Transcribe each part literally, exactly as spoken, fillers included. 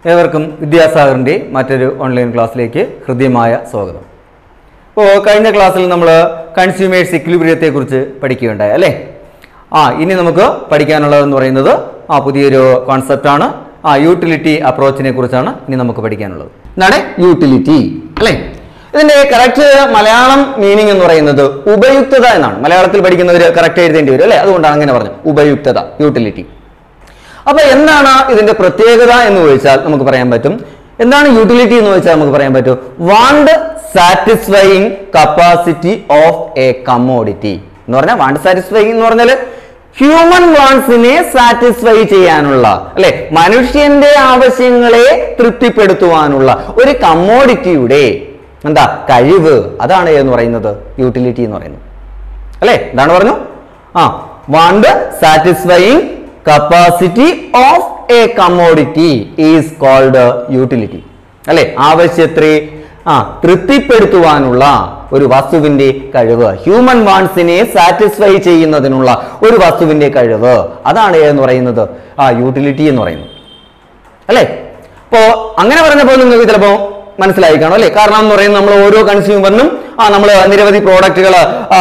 ഏവർക്കും വിദ്യാസാഗറിൻ്റെ മറ്റൊരു ഓൺലൈൻ ക്ലാസ്സിലേക്ക് ഹൃദ്യമായ സ്വാഗതം. ഇപ്പോൾ കഴിഞ്ഞ ക്ലാസ്സിൽ നമ്മൾ കൺസ്യൂമേഴ്സ് ഇക്വിലിബ്രിയത്തെക്കുറിച്ച് പഠിക്കുകയുണ്ടായി അല്ലേ. ആ ഇനി നമുക്ക് പഠിക്കാനുള്ളതെന്ന് പറയുന്നത് ആ പുതിയൊരു കോൺസെപ്റ്റാണ്. ആ യൂട്ടിലിറ്റി അപ്രോച്ചിനെ കുറിച്ചാണ് ഇനി നമുക്ക് പഠിക്കാനുള്ളത്. എന്താണ് യൂട്ടിലിറ്റി അല്ലേ? ഇതിൻ്റെ കറക്റ്റ് മലയാളം മീനിങ് എന്ന് പറയുന്നത് ഉപയുക്തത എന്നാണ്. മലയാളത്തിൽ പഠിക്കുന്നവർ കറക്റ്റ് എഴുതേണ്ടി വരും അല്ലേ, അതുകൊണ്ടാണ് അങ്ങനെ പറഞ്ഞത് ഉപയുക്തത, യൂട്ടിലിറ്റി. അപ്പൊ എന്താണ് ഇതിന്റെ പ്രത്യേകത എന്ന് ചോദിച്ചാൽ നമുക്ക് പറയാൻ പറ്റും. എന്താണ് യൂട്ടിലിറ്റി എന്ന് ചോദിച്ചാൽ നമുക്ക് പറയാൻ പറ്റും want satisfying capacity of a commodity എന്ന് പറഞ്ഞാൽ വാണ്ട് സാറ്റിസ്ഫൈയിങ് എന്ന് പറഞ്ഞാൽ ഹ്യൂമൻ വാണ്ട്സിനെ സാറ്റിസ്ഫൈ ചെയ്യാനുള്ള അല്ലെ, മനുഷ്യന്റെ ആവശ്യങ്ങളെ തൃപ്തിപ്പെടുത്തുവാനുള്ള ഒരു കമ്മോഡിറ്റിയുടെ എന്താ കഴിവ്, അതാണ് എന്ന് പറയുന്നത് യൂട്ടിലിറ്റി എന്ന് പറയുന്നത് അല്ലെ. എന്താണ് പറഞ്ഞു? ആ want satisfying capacity of a commodity is called utility അല്ലെ. ആവശ്യത്തെ ആ തൃപ്തിപ്പെടുത്തുവാനുള്ള ഒരു വസ്തുവിന്റെ കഴിവ്, ഹ്യൂമൻ വാണ്ട്സിനെ സാറ്റിസ്ഫൈ ചെയ്യുന്നതിനുള്ള ഒരു വസ്തുവിന്റെ കഴിവ്, അതാണ് എന്ന് പറയുന്നത് ആ യൂട്ടിലിറ്റി എന്ന് പറയുന്നത് അല്ലെ. അപ്പോ അങ്ങനെ പറഞ്ഞപ്പോൾ നിങ്ങൾക്ക് ചിലപ്പോ മനസ്സിലായി കാണും അല്ലെ. കാരണം എന്ന് പറയുന്നത് നമ്മൾ ഓരോ കൺസ്യൂമറിനും ആ നമ്മൾ നിരവധി പ്രോഡക്റ്റുകൾ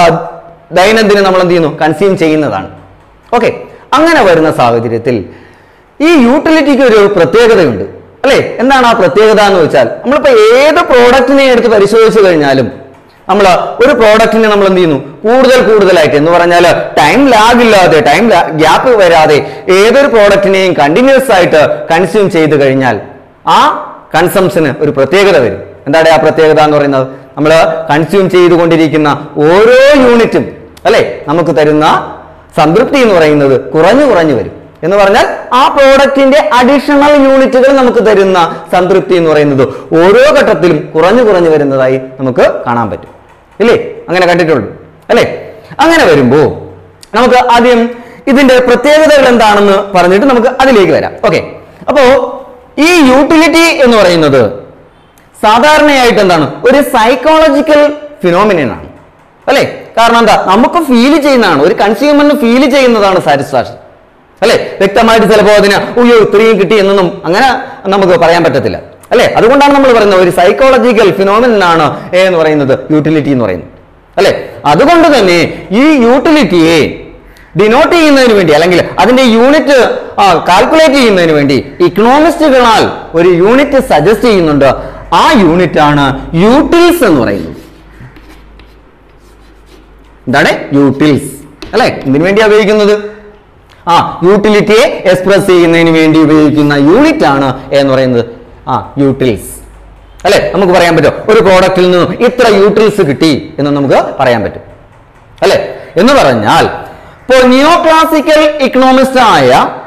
ദൈനംദിനം നമ്മൾ എന്ത് ചെയ്യുന്നു, കൺസ്യൂം ചെയ്യുന്നതാണ്. ഓക്കെ, അങ്ങനെ വരുന്ന സാഹചര്യത്തിൽ ഈ യൂട്ടിലിറ്റിക്ക് ഒരു പ്രത്യേകതയുണ്ട് അല്ലെ. എന്താണ് ആ പ്രത്യേകത എന്ന് വെച്ചാൽ നമ്മളിപ്പോ ഏത് പ്രോഡക്റ്റിനെ എടുത്ത് പരിശോധിച്ചു കഴിഞ്ഞാലും നമ്മൾ ഒരു പ്രോഡക്റ്റിനെ നമ്മൾ എന്ത് ചെയ്യുന്നു, കൂടുതൽ കൂടുതലായിട്ട് എന്ന് പറഞ്ഞാൽ ടൈം ലാഗ് ഇല്ലാതെ, ടൈം ഗ്യാപ്പ് വരാതെ ഏതൊരു പ്രോഡക്റ്റിനെയും കണ്ടിന്യൂസ് ആയിട്ട് കൺസ്യൂം ചെയ്ത് കഴിഞ്ഞാൽ ആ കൺസംഷന് ഒരു പ്രത്യേകത വരും. എന്താണ് ആ പ്രത്യേകത എന്ന് പറയുന്നത്? നമ്മൾ കൺസ്യൂം ചെയ്തുകൊണ്ടിരിക്കുന്ന ഓരോ യൂണിറ്റും അല്ലെ നമുക്ക് തരുന്ന സംതൃപ്തി എന്ന് പറയുന്നത് കുറഞ്ഞു കുറഞ്ഞു വരും. എന്ന് പറഞ്ഞാൽ ആ പ്രോഡക്റ്റിന്റെ അഡീഷണൽ യൂണിറ്റുകൾ നമുക്ക് തരുന്ന സംതൃപ്തി എന്ന് പറയുന്നത് ഓരോ ഘട്ടത്തിലും കുറഞ്ഞു കുറഞ്ഞു വരുന്നതായി നമുക്ക് കാണാൻ പറ്റും ഇല്ലേ. അങ്ങനെ കണ്ടിട്ടുള്ളൂ അല്ലെ. അങ്ങനെ വരുമ്പോ നമുക്ക് ആദ്യം ഇതിന്റെ പ്രത്യേകതകൾ എന്താണെന്ന് പറഞ്ഞിട്ട് നമുക്ക് അതിലേക്ക് വരാം. ഓക്കെ, അപ്പോ ഈ യൂട്ടിലിറ്റി എന്ന് പറയുന്നത് സാധാരണയായിട്ട് എന്താണ്, ഒരു സൈക്കോളജിക്കൽ ഫിനോമിനനാണ് അല്ലെ. കാരണം എന്താ, നമുക്ക് ഫീൽ ചെയ്യുന്നതാണ്, ഒരു കൺസ്യൂമറിന് ഫീൽ ചെയ്യുന്നതാണ് സാറ്റിസ്ഫാക്ഷൻ അല്ലെ. വ്യക്തമായിട്ട് ചിലപ്പോൾ അതിന് ഉയ്യോ ഇത്രയും കിട്ടി എന്നൊന്നും അങ്ങനെ നമുക്ക് പറയാൻ പറ്റത്തില്ല അല്ലെ. അതുകൊണ്ടാണ് നമ്മൾ പറയുന്നത് ഒരു സൈക്കോളജിക്കൽ ഫിനോമിനനാണ് എന്ന് പറയുന്നത് യൂട്ടിലിറ്റി എന്ന് പറയുന്നത് അല്ലെ. അതുകൊണ്ട് തന്നെ ഈ യൂട്ടിലിറ്റിയെ ഡിനോട്ട് ചെയ്യുന്നതിന് വേണ്ടി അല്ലെങ്കിൽ അതിന്റെ യൂണിറ്റ് കാൽക്കുലേറ്റ് ചെയ്യുന്നതിന് വേണ്ടി ഇക്കണോമിസ്റ്റുകളാൽ ഒരു യൂണിറ്റ് സജസ്റ്റ് ചെയ്യുന്നുണ്ട്. ആ യൂണിറ്റ് ആണ് യൂട്ടിൽസ് എന്ന് പറയുന്നത്. എന്താണ് യൂട്ടിൽസ് അല്ലെ? ഇതിനു വേണ്ടി ഉപയോഗിക്കുന്നത് ആ യൂട്ടിലിറ്റിയെ എക്സ്പ്രസ് ചെയ്യുന്നതിന് വേണ്ടി ഉപയോഗിക്കുന്ന യൂണിറ്റ് ആണ് എന്ന് പറയുന്നത് ആ യൂട്ടിൽസ് അല്ലെ. നമുക്ക് പറയാൻ പറ്റും ഒരു പ്രോഡക്റ്റിൽ നിന്നും ഇത്ര യൂട്ടിൽസ് കിട്ടി എന്ന് നമുക്ക് പറയാൻ പറ്റും അല്ലെ. എന്ന് പറഞ്ഞാൽ ഇപ്പോൾ നിയോ ക്ലാസിക്കൽ ഇക്കണോമിസ്റ്റ് ആയ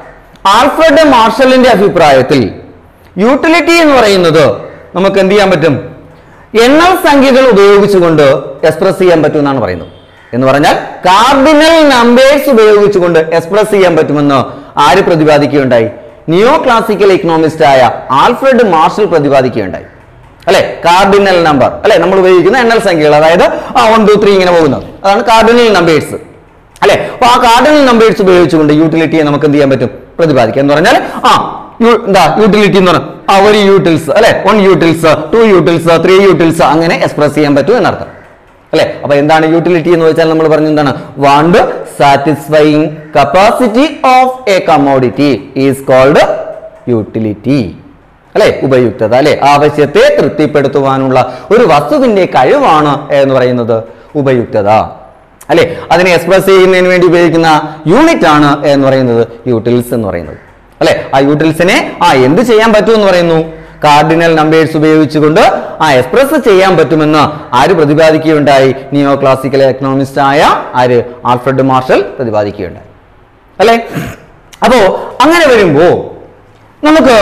ആൽഫ്രഡ് മാർഷലിന്റെ അഭിപ്രായത്തിൽ യൂട്ടിലിറ്റി എന്ന് പറയുന്നത് നമുക്ക് എന്ത് ചെയ്യാൻ പറ്റും, എണ്ണൽ സംഖ്യകൾ ഉപയോഗിച്ചുകൊണ്ട് എക്സ്പ്രസ് ചെയ്യാൻ പറ്റും എന്നാണ് പറയുന്നത്. എന്ന് പറഞ്ഞാൽ കാർഡിനൽ നമ്പേഴ്സ് ഉപയോഗിച്ചുകൊണ്ട് എക്സ്പ്രസ് ചെയ്യാൻ പറ്റുമെന്ന് ആര് പ്രതിപാദിക്കുകയുണ്ടായി? നിയോ ക്ലാസിക്കൽ ഇക്കണോമിസ്റ്റ് ആയ ആൽഫ്രഡ് മാർഷൽ പ്രതിപാദിക്കുകയുണ്ടായി അല്ലെ. കാർഡിനൽ നമ്പർ അല്ലെ, നമ്മൾ ഉപയോഗിക്കുന്ന എണ്ണൽ സംഖ്യകൾ, അതായത് ആ വൺ ടു ത്രീ ഇങ്ങനെ പോകുന്നത്, അതാണ് കാർഡിനൽ നമ്പേഴ്സ് അല്ലെ. അപ്പൊ ആ കാർഡിനൽ നമ്പേഴ്സ് ഉപയോഗിച്ചുകൊണ്ട് യൂട്ടിലിറ്റിയെ നമുക്ക് എന്ത് ചെയ്യാൻ പറ്റും, പ്രതിപാദിക്കാം. എന്ന് പറഞ്ഞാൽ ആ എന്താ യൂട്ടിലിറ്റി എന്ന് പറഞ്ഞാൽ ആ ഒരു യൂട്ടിൽസ് അല്ലെ, one utils, two utils, three utils അങ്ങനെ എക്സ്പ്രസ് ചെയ്യാൻ പറ്റും എന്നർത്ഥം അല്ലെ. അപ്പൊ എന്താണ് യൂട്ടിലിറ്റി എന്ന് വെച്ചാൽ നമ്മൾ പറഞ്ഞ എന്താണ്, want satisfying capacity of a commodity is called utility അല്ലെ. ഉപയുക്തത അല്ലെ, ആവശ്യത്തെ തൃപ്തിപ്പെടുത്തുവാനുള്ള ഒരു വസ്തുവിന്റെ കഴിവാണ് എന്ന് പറയുന്നത് ഉപയുക്തത അല്ലെ. അതിനെ എക്സ്പ്രസ് ചെയ്യുന്നതിന് വേണ്ടി ഉപയോഗിക്കുന്ന യൂണിറ്റ് ആണ് എന്ന് പറയുന്നത് യൂട്ടിൽസ് എന്ന് പറയുന്നത് അല്ലെ. ആ യൂട്ടിൽസിനെ ആ എന്ത് ചെയ്യാൻ പറ്റും എന്ന് പറയുന്നു, കാർഡിനൽ നമ്പേഴ്സ് ഉപയോഗിച്ചുകൊണ്ട് ആ എക്സ്പ്രസ് ചെയ്യാൻ പറ്റുമെന്ന് ആര് പ്രതിപാദിക്കുകയുണ്ടായി? നിയോ ക്ലാസിക്കൽ എക്കണോമിസ്റ്റ് ആയ ആര് ആൽഫ്രഡ് മാർഷൽ പ്രതിപാദിക്കുകയുണ്ടായി അല്ലെ. അപ്പോ അങ്ങനെ വരുമ്പോ നമുക്ക്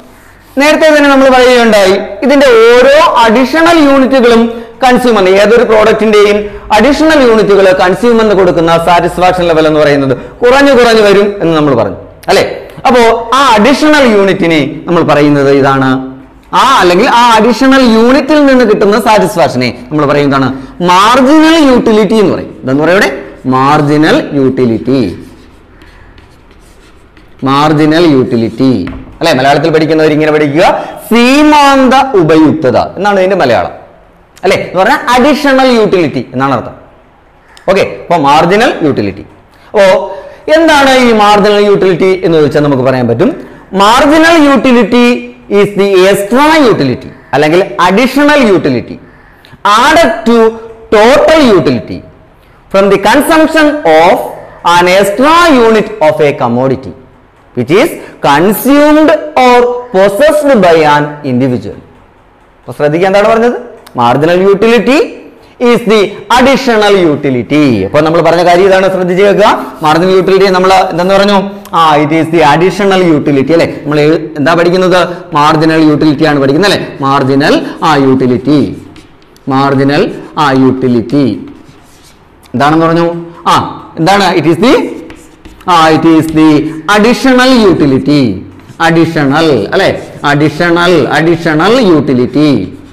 നേരത്തെ തന്നെ നമ്മൾ പറയുകയുണ്ടായി ഇതിന്റെ ഓരോ അഡീഷണൽ യൂണിറ്റുകളും കൺസ്യൂമറിന്, ഏതൊരു പ്രോഡക്റ്റിന്റെയും അഡീഷണൽ യൂണിറ്റുകൾ കൺസ്യൂമറിന് കൊടുക്കുന്ന സാറ്റിസ്ഫാക്ഷൻ ലെവൽ എന്ന് പറയുന്നത് കുറഞ്ഞു കുറഞ്ഞു വരും എന്ന് നമ്മൾ പറഞ്ഞു അല്ലെ. അപ്പോ ആ അഡീഷണൽ യൂണിറ്റിനെ നമ്മൾ പറയുന്നത് ഇതാണ്, ആ അല്ലെങ്കിൽ ആ അഡീഷണൽ യൂണിറ്റിൽ നിന്ന് കിട്ടുന്ന സാറ്റിസ്ഫാക്ഷനെ നമ്മൾ പറയുന്നതാണ് മാർജിനൽ യൂട്ടിലിറ്റി എന്ന് പറയും. ഇതെന്ന് പറയുന്നത് മാർജിനൽ യൂട്ടിലിറ്റി, മാർജിനൽ യൂട്ടിലിറ്റി അല്ലെ? മലയാളത്തിൽ പഠിക്കുന്നവർ ഇങ്ങനെ പഠിക്കുക, സീമാന്ത ഉപയുക്തത എന്നാണ് ഇതിന്റെ മലയാളം, അല്ലെ? എന്ന് പറഞ്ഞാൽ അഡീഷണൽ യൂട്ടിലിറ്റി എന്നാണ് അർത്ഥം. ഓക്കെ, അപ്പൊ മാർജിനൽ യൂട്ടിലിറ്റി. ഓ എന്താണ് ഈ മാർജിനൽ യൂട്ടിലിറ്റി എന്ന് ചോദിച്ചാൽ നമുക്ക് പറയാൻ പറ്റും, marginal utility is the extra utility അല്ലെങ്കിൽ additional utility added to total utility from the consumption of an extra unit of a commodity which is consumed or possessed by an individual. അപ്പോൾ ശ്രദ്ധിക്കുക, എന്താണ് പറഞ്ഞത്? Marginal utility is the additional utility. അപ്പോൾ നമ്മൾ പറഞ്ഞ കാര്യം ഇതാണ്, ശ്രദ്ധിച്ചു കേൾക്കുക. മാർജിനൽ യൂട്ടിലിറ്റി നമ്മൾ എന്തെന്ന് പറഞ്ഞു? ആ it is the additional utility, അല്ലെ? നമ്മൾ എന്താ പഠിക്കുന്നത്? മാർജിനൽ യൂട്ടിലിറ്റി ആണ് പഠിക്കുന്നത്, അല്ലെ? Marginal uh utility, marginal uh utility എന്താണെന്ന് പറഞ്ഞു? ആ എന്താണ്? It is the uh it is the additional utility, additional, അല്ലെ? Additional additional utility,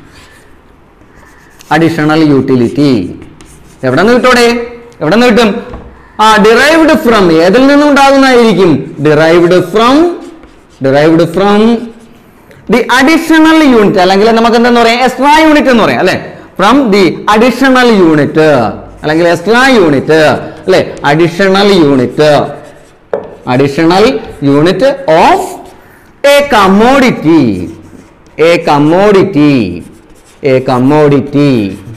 additional utility എവിടെ നിന്ന് കിട്ടോടെ? എവിടെ നിന്ന് കിട്ടും? ആ ഡിറൈവ്ഡ് ഫ്രം, ഏതിൽ നിന്നും ഉണ്ടാകുന്നതായിരിക്കും? Derived from, derived from the additional unit, അല്ലെങ്കിൽ നമുക്ക് എന്താന്ന് പറയാം? എക്സ്ട്രാ യൂണിറ്റ് എന്ന് പറയാം, അല്ലെ? ഫ്രം ദി അഡീഷണൽ യൂണിറ്റ് അല്ലെങ്കിൽ എക്സ്ട്രാ യൂണിറ്റ്, അല്ലെ? Additional unit, additional unit of a commodity, a commodity, a commodity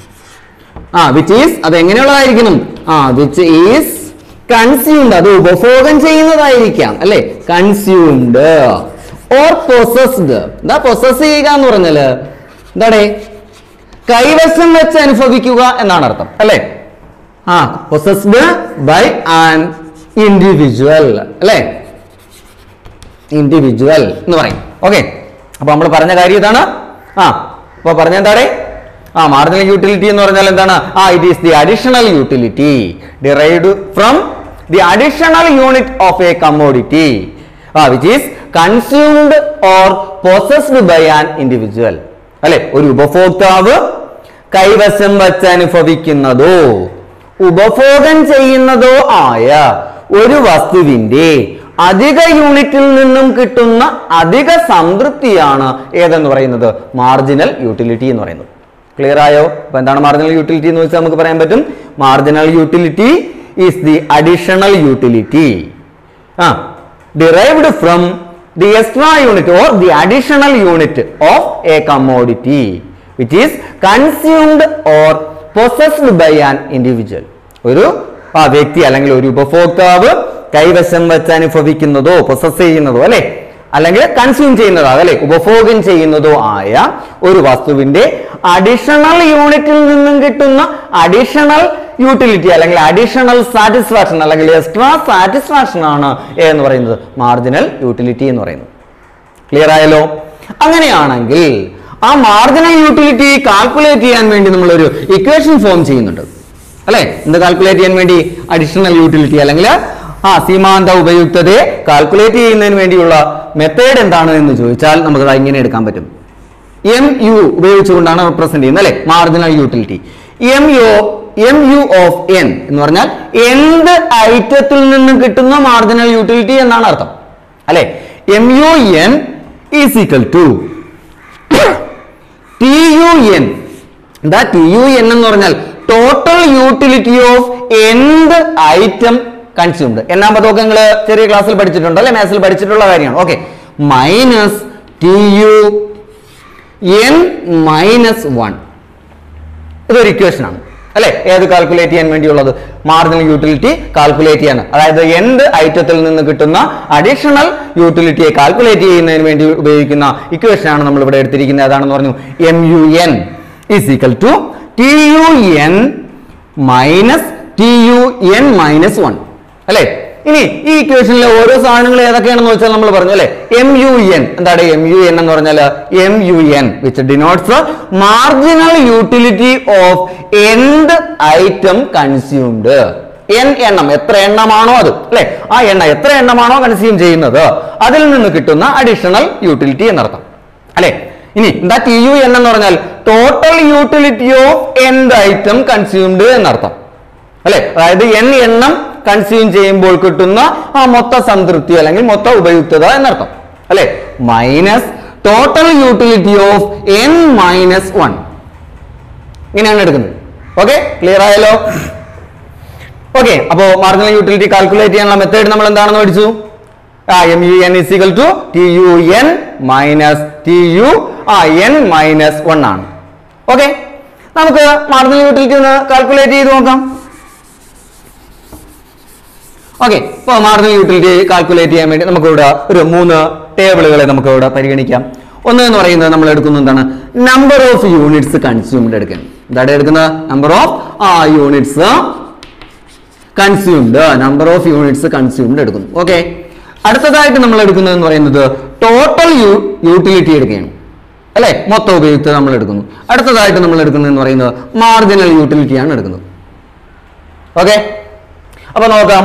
uh which is, അത് എങ്ങനെയുള്ളതായിരിക്കണം? ആ വിച്ച് ഈസ് കൺസ്യൂംഡ്, അത് ഉപഭോഗം ചെയ്യുന്നതായിരിക്കാം, അല്ലെ? Consumed or possessed. എന്താ പൊസസ് ചെയ്യുക എന്ന് പറഞ്ഞാല്? എന്താണ്? കൈവശം വെച്ച് അനുഭവിക്കുക എന്നാണ് അർത്ഥം, അല്ലെ? ആ പൊസസ്ഡ് ബൈ ആൻ ഇൻഡിവിജ്വൽ, അല്ലെ? ഇൻഡിവിജ്വൽ എന്ന് പറയും. ഓക്കെ, അപ്പൊ നമ്മൾ പറഞ്ഞ കാര്യം ഇതാണ്. ആ അപ്പൊ പറഞ്ഞ എന്താണ്? ആ മാർജിനൽ യൂട്ടിലിറ്റി എന്ന് പറഞ്ഞാൽ എന്താണ്? ആ it is the additional utility derived from the additional unit of a commodity uh which is consumed or possessed by an individual, അല്ലെ? ഒരു ഉപഭോക്താവ് കൈവശം വച്ച് അനുഭവിക്കുന്നതോ ഉപഭോഗം ചെയ്യുന്നതോ ആയ ഒരു വസ്തുവിന്റെ അധിക യൂണിറ്റിൽ നിന്നും കിട്ടുന്ന അധിക സംതൃപ്തിയാണ് ഏതെന്ന് പറയുന്നത്? മാർജിനൽ യൂട്ടിലിറ്റി എന്ന് പറയുന്നത്. ക്ലിയർ ആയോ? അപ്പൊ എന്താണ് മാർജിനൽ യൂട്ടിലിറ്റി എന്ന് വെച്ചാൽ നമുക്ക് പറയാൻ പറ്റും, marginal utility is the additional utility uh derived from the extra unit or the additional unit of a commodity which is consumed or possessed by an individual. ഒരു ആ വ്യക്തി അല്ലെങ്കിൽ ഒരു ഉപഭോക്താവ് കൈവശം വെച്ച് അനുഭവിക്കുന്നതോ പൊസസ് ചെയ്യുന്നതോ, അല്ലെ? അല്ലെങ്കിൽ കൺസ്യൂം ചെയ്യുന്നതോ, അല്ലെ? ഉപഭോഗം ചെയ്യുന്നതോ ആയ ഒരു വസ്തുവിന്റെ അഡീഷണൽ യൂണിറ്റിൽ നിന്നും കിട്ടുന്ന അഡീഷണൽ യൂട്ടിലിറ്റി അല്ലെങ്കിൽ അഡീഷണൽ സാറ്റിസ്ഫാക്ഷൻ അല്ലെങ്കിൽ എക്സ്ട്രാ സാറ്റിസ്ഫാക്ഷൻ ആണ് എന്ന് പറയുന്നത് മാർജിനൽ യൂട്ടിലിറ്റി എന്ന് പറയുന്നത്. ക്ലിയർ ആയല്ലോ? അങ്ങനെയാണെങ്കിൽ ആ മാർജിനൽ യൂട്ടിലിറ്റി കാൽക്കുലേറ്റ് ചെയ്യാൻ വേണ്ടി നമ്മളൊരു ഇക്വേഷൻ ഫോം ചെയ്യുന്നുണ്ട്, അല്ലെ? എന്ത് കാൽക്കുലേറ്റ് ചെയ്യാൻ വേണ്ടി? അഡീഷണൽ യൂട്ടിലിറ്റി അല്ലെങ്കിൽ ആ സീമാന്ത ഉപയുക്തതയെ കാൽക്കുലേറ്റ് ചെയ്യുന്നതിന് വേണ്ടിയുള്ള മെത്തേഡ് എന്താണ് എന്ന് ചോദിച്ചാൽ നമുക്കത് ഇങ്ങനെ എടുക്കാൻ പറ്റും. എം യു ഉപയോഗിച്ചുകൊണ്ടാണ് റെപ്രസെന്റ് ചെയ്യുന്നത്, അല്ലെ? Marginal utility M U M U of N എന്ന് പറഞ്ഞാൽ എന്ത് ഐറ്റത്തിൽ നിന്നും കിട്ടുന്ന മാർജിനൽ യൂട്ടിലിറ്റി എന്നാണ് അർത്ഥം, അല്ലെ? M U N is equal to T U N. എന്താ ടി യു എൻ എന്ന് പറഞ്ഞാൽ? ടോട്ടൽ യൂട്ടിലിറ്റി ഓഫ് എന്ത് ഐറ്റം കൺസ്യൂംഡ്. എന്നാ പദമൊക്കെ നിങ്ങൾ ചെറിയ ക്ലാസ്സിൽ പഠിച്ചിട്ടുണ്ട്, അല്ലെ? മാത്സിൽ പഠിച്ചിട്ടുള്ള കാര്യമാണ്. Okay, minus T U N minus one. ഇതൊരു ഇക്വേഷൻ ആണ്, അല്ലെ? ഏത് കാൽക്കുലേറ്റ് ചെയ്യാൻ വേണ്ടിയുള്ളത്? മാർജിനൽ യൂട്ടിലിറ്റി കാൽക്കുലേറ്റ് ചെയ്യാൻ, അതായത് എന്ത് ഐറ്റത്തിൽ നിന്ന് കിട്ടുന്ന അഡീഷണൽ യൂട്ടിലിറ്റിയെ കാൽക്കുലേറ്റ് ചെയ്യുന്നതിന് വേണ്ടി ഉപയോഗിക്കുന്ന ഇക്വേഷൻ ആണ് നമ്മൾ ഇവിടെ എടുത്തിരിക്കുന്നത്. ഏതാണെന്ന് പറഞ്ഞു? M U N is equal to T U N minus T U N minus one, അല്ലെ? ഇനി ഈ ഇക്വേഷനിലെ ഓരോ സാധനങ്ങൾ ഏതൊക്കെയാണെന്ന് വെച്ചാൽ നമ്മൾ പറഞ്ഞു, അല്ലെ? എം യു എൻ എന്താണ്? എം യു എൻ എന്ന് പറഞ്ഞാൽ M U N which denotes marginal utility of എന്ത് ഐറ്റം കൺസ്യൂംഡ്. എൻ എണ്ണം, എത്ര എണ്ണമാണോ അത്, അല്ലെ? ആ എണ്ണ എത്ര എണ്ണമാണോ കൺസ്യൂം ചെയ്യുന്നത് അതിൽ നിന്ന് കിട്ടുന്ന അഡീഷണൽ യൂട്ടിലിറ്റി എന്നർത്ഥം, അല്ലെ? ഇനി എന്താ ടി യു എൻ എന്ന് പറഞ്ഞാൽ? ടോട്ടൽ യൂട്ടിലിറ്റി ഓഫ് എന്ത് ഐറ്റം കൺസ്യൂംഡ് എന്നർത്ഥം, അല്ലെ? അതായത് എൻ എണ്ണം കൺസ്യൂം ചെയ്യുമ്പോൾ കിട്ടുന്ന ആ മൊത്ത സംതൃപ്തി അല്ലെങ്കിൽ മൊത്ത ഉപയുക്തത എന്നർത്ഥം, അല്ലെ? Minus total utility of N minus one. ഇങ്ങനെയാണ് എടുക്കുന്നത്. ഓക്കെ, ക്ലിയർ ആയല്ലോ? ഓക്കെ, അപ്പോ മാർജിനൽ യൂട്ടിലിറ്റി കാൽക്കുലേറ്റ് ചെയ്യാനുള്ള മെത്തേഡ് നമ്മൾ എന്താണെന്ന് പഠിച്ചു? ആ M U N is equal to T U N minus T U uh N minus one ആണ്. ഓക്കെ, നമുക്ക് മാർജിനൽ യൂട്ടിലിറ്റി ഒന്ന് കാൽക്കുലേറ്റ് ചെയ്ത് നോക്കാം. ഓക്കെ, ഇപ്പോൾ മാർജിനൽ യൂട്ടിലിറ്റി കാൽക്കുലേറ്റ് ചെയ്യാൻ വേണ്ടി നമുക്ക് ഇവിടെ ഒരു മൂന്ന് ടേബിളുകളെ നമുക്ക് ഇവിടെ പരിഗണിക്കാം. ഒന്ന് എന്ന് പറയുന്നത് നമ്മൾ എടുക്കുന്നത് എന്താണ്? നമ്പർ ഓഫ് യൂണിറ്റ്സ് കൺസ്യൂംഡ് എടുക്കണം. എന്താണ് എടുക്കുന്നത്? Number of uh units consumed, number of units consumed എടുക്കുന്നു. ഓക്കെ, അടുത്തതായിട്ട് നമ്മൾ എടുക്കുന്നത് എന്ന് പറയുന്നത് ടോട്ടൽ യൂട്ടിലിറ്റി എടുക്കുകയാണ് അല്ലെ, മൊത്തം ഉപയോഗിച്ച് നമ്മൾ എടുക്കുന്നു. അടുത്തതായിട്ട് നമ്മൾ എടുക്കുന്നത് എന്ന് പറയുന്നത് മാർജിനൽ യൂട്ടിലിറ്റി ആണ് എടുക്കുന്നത്. ഓക്കെ, അപ്പൊ നോക്കാം.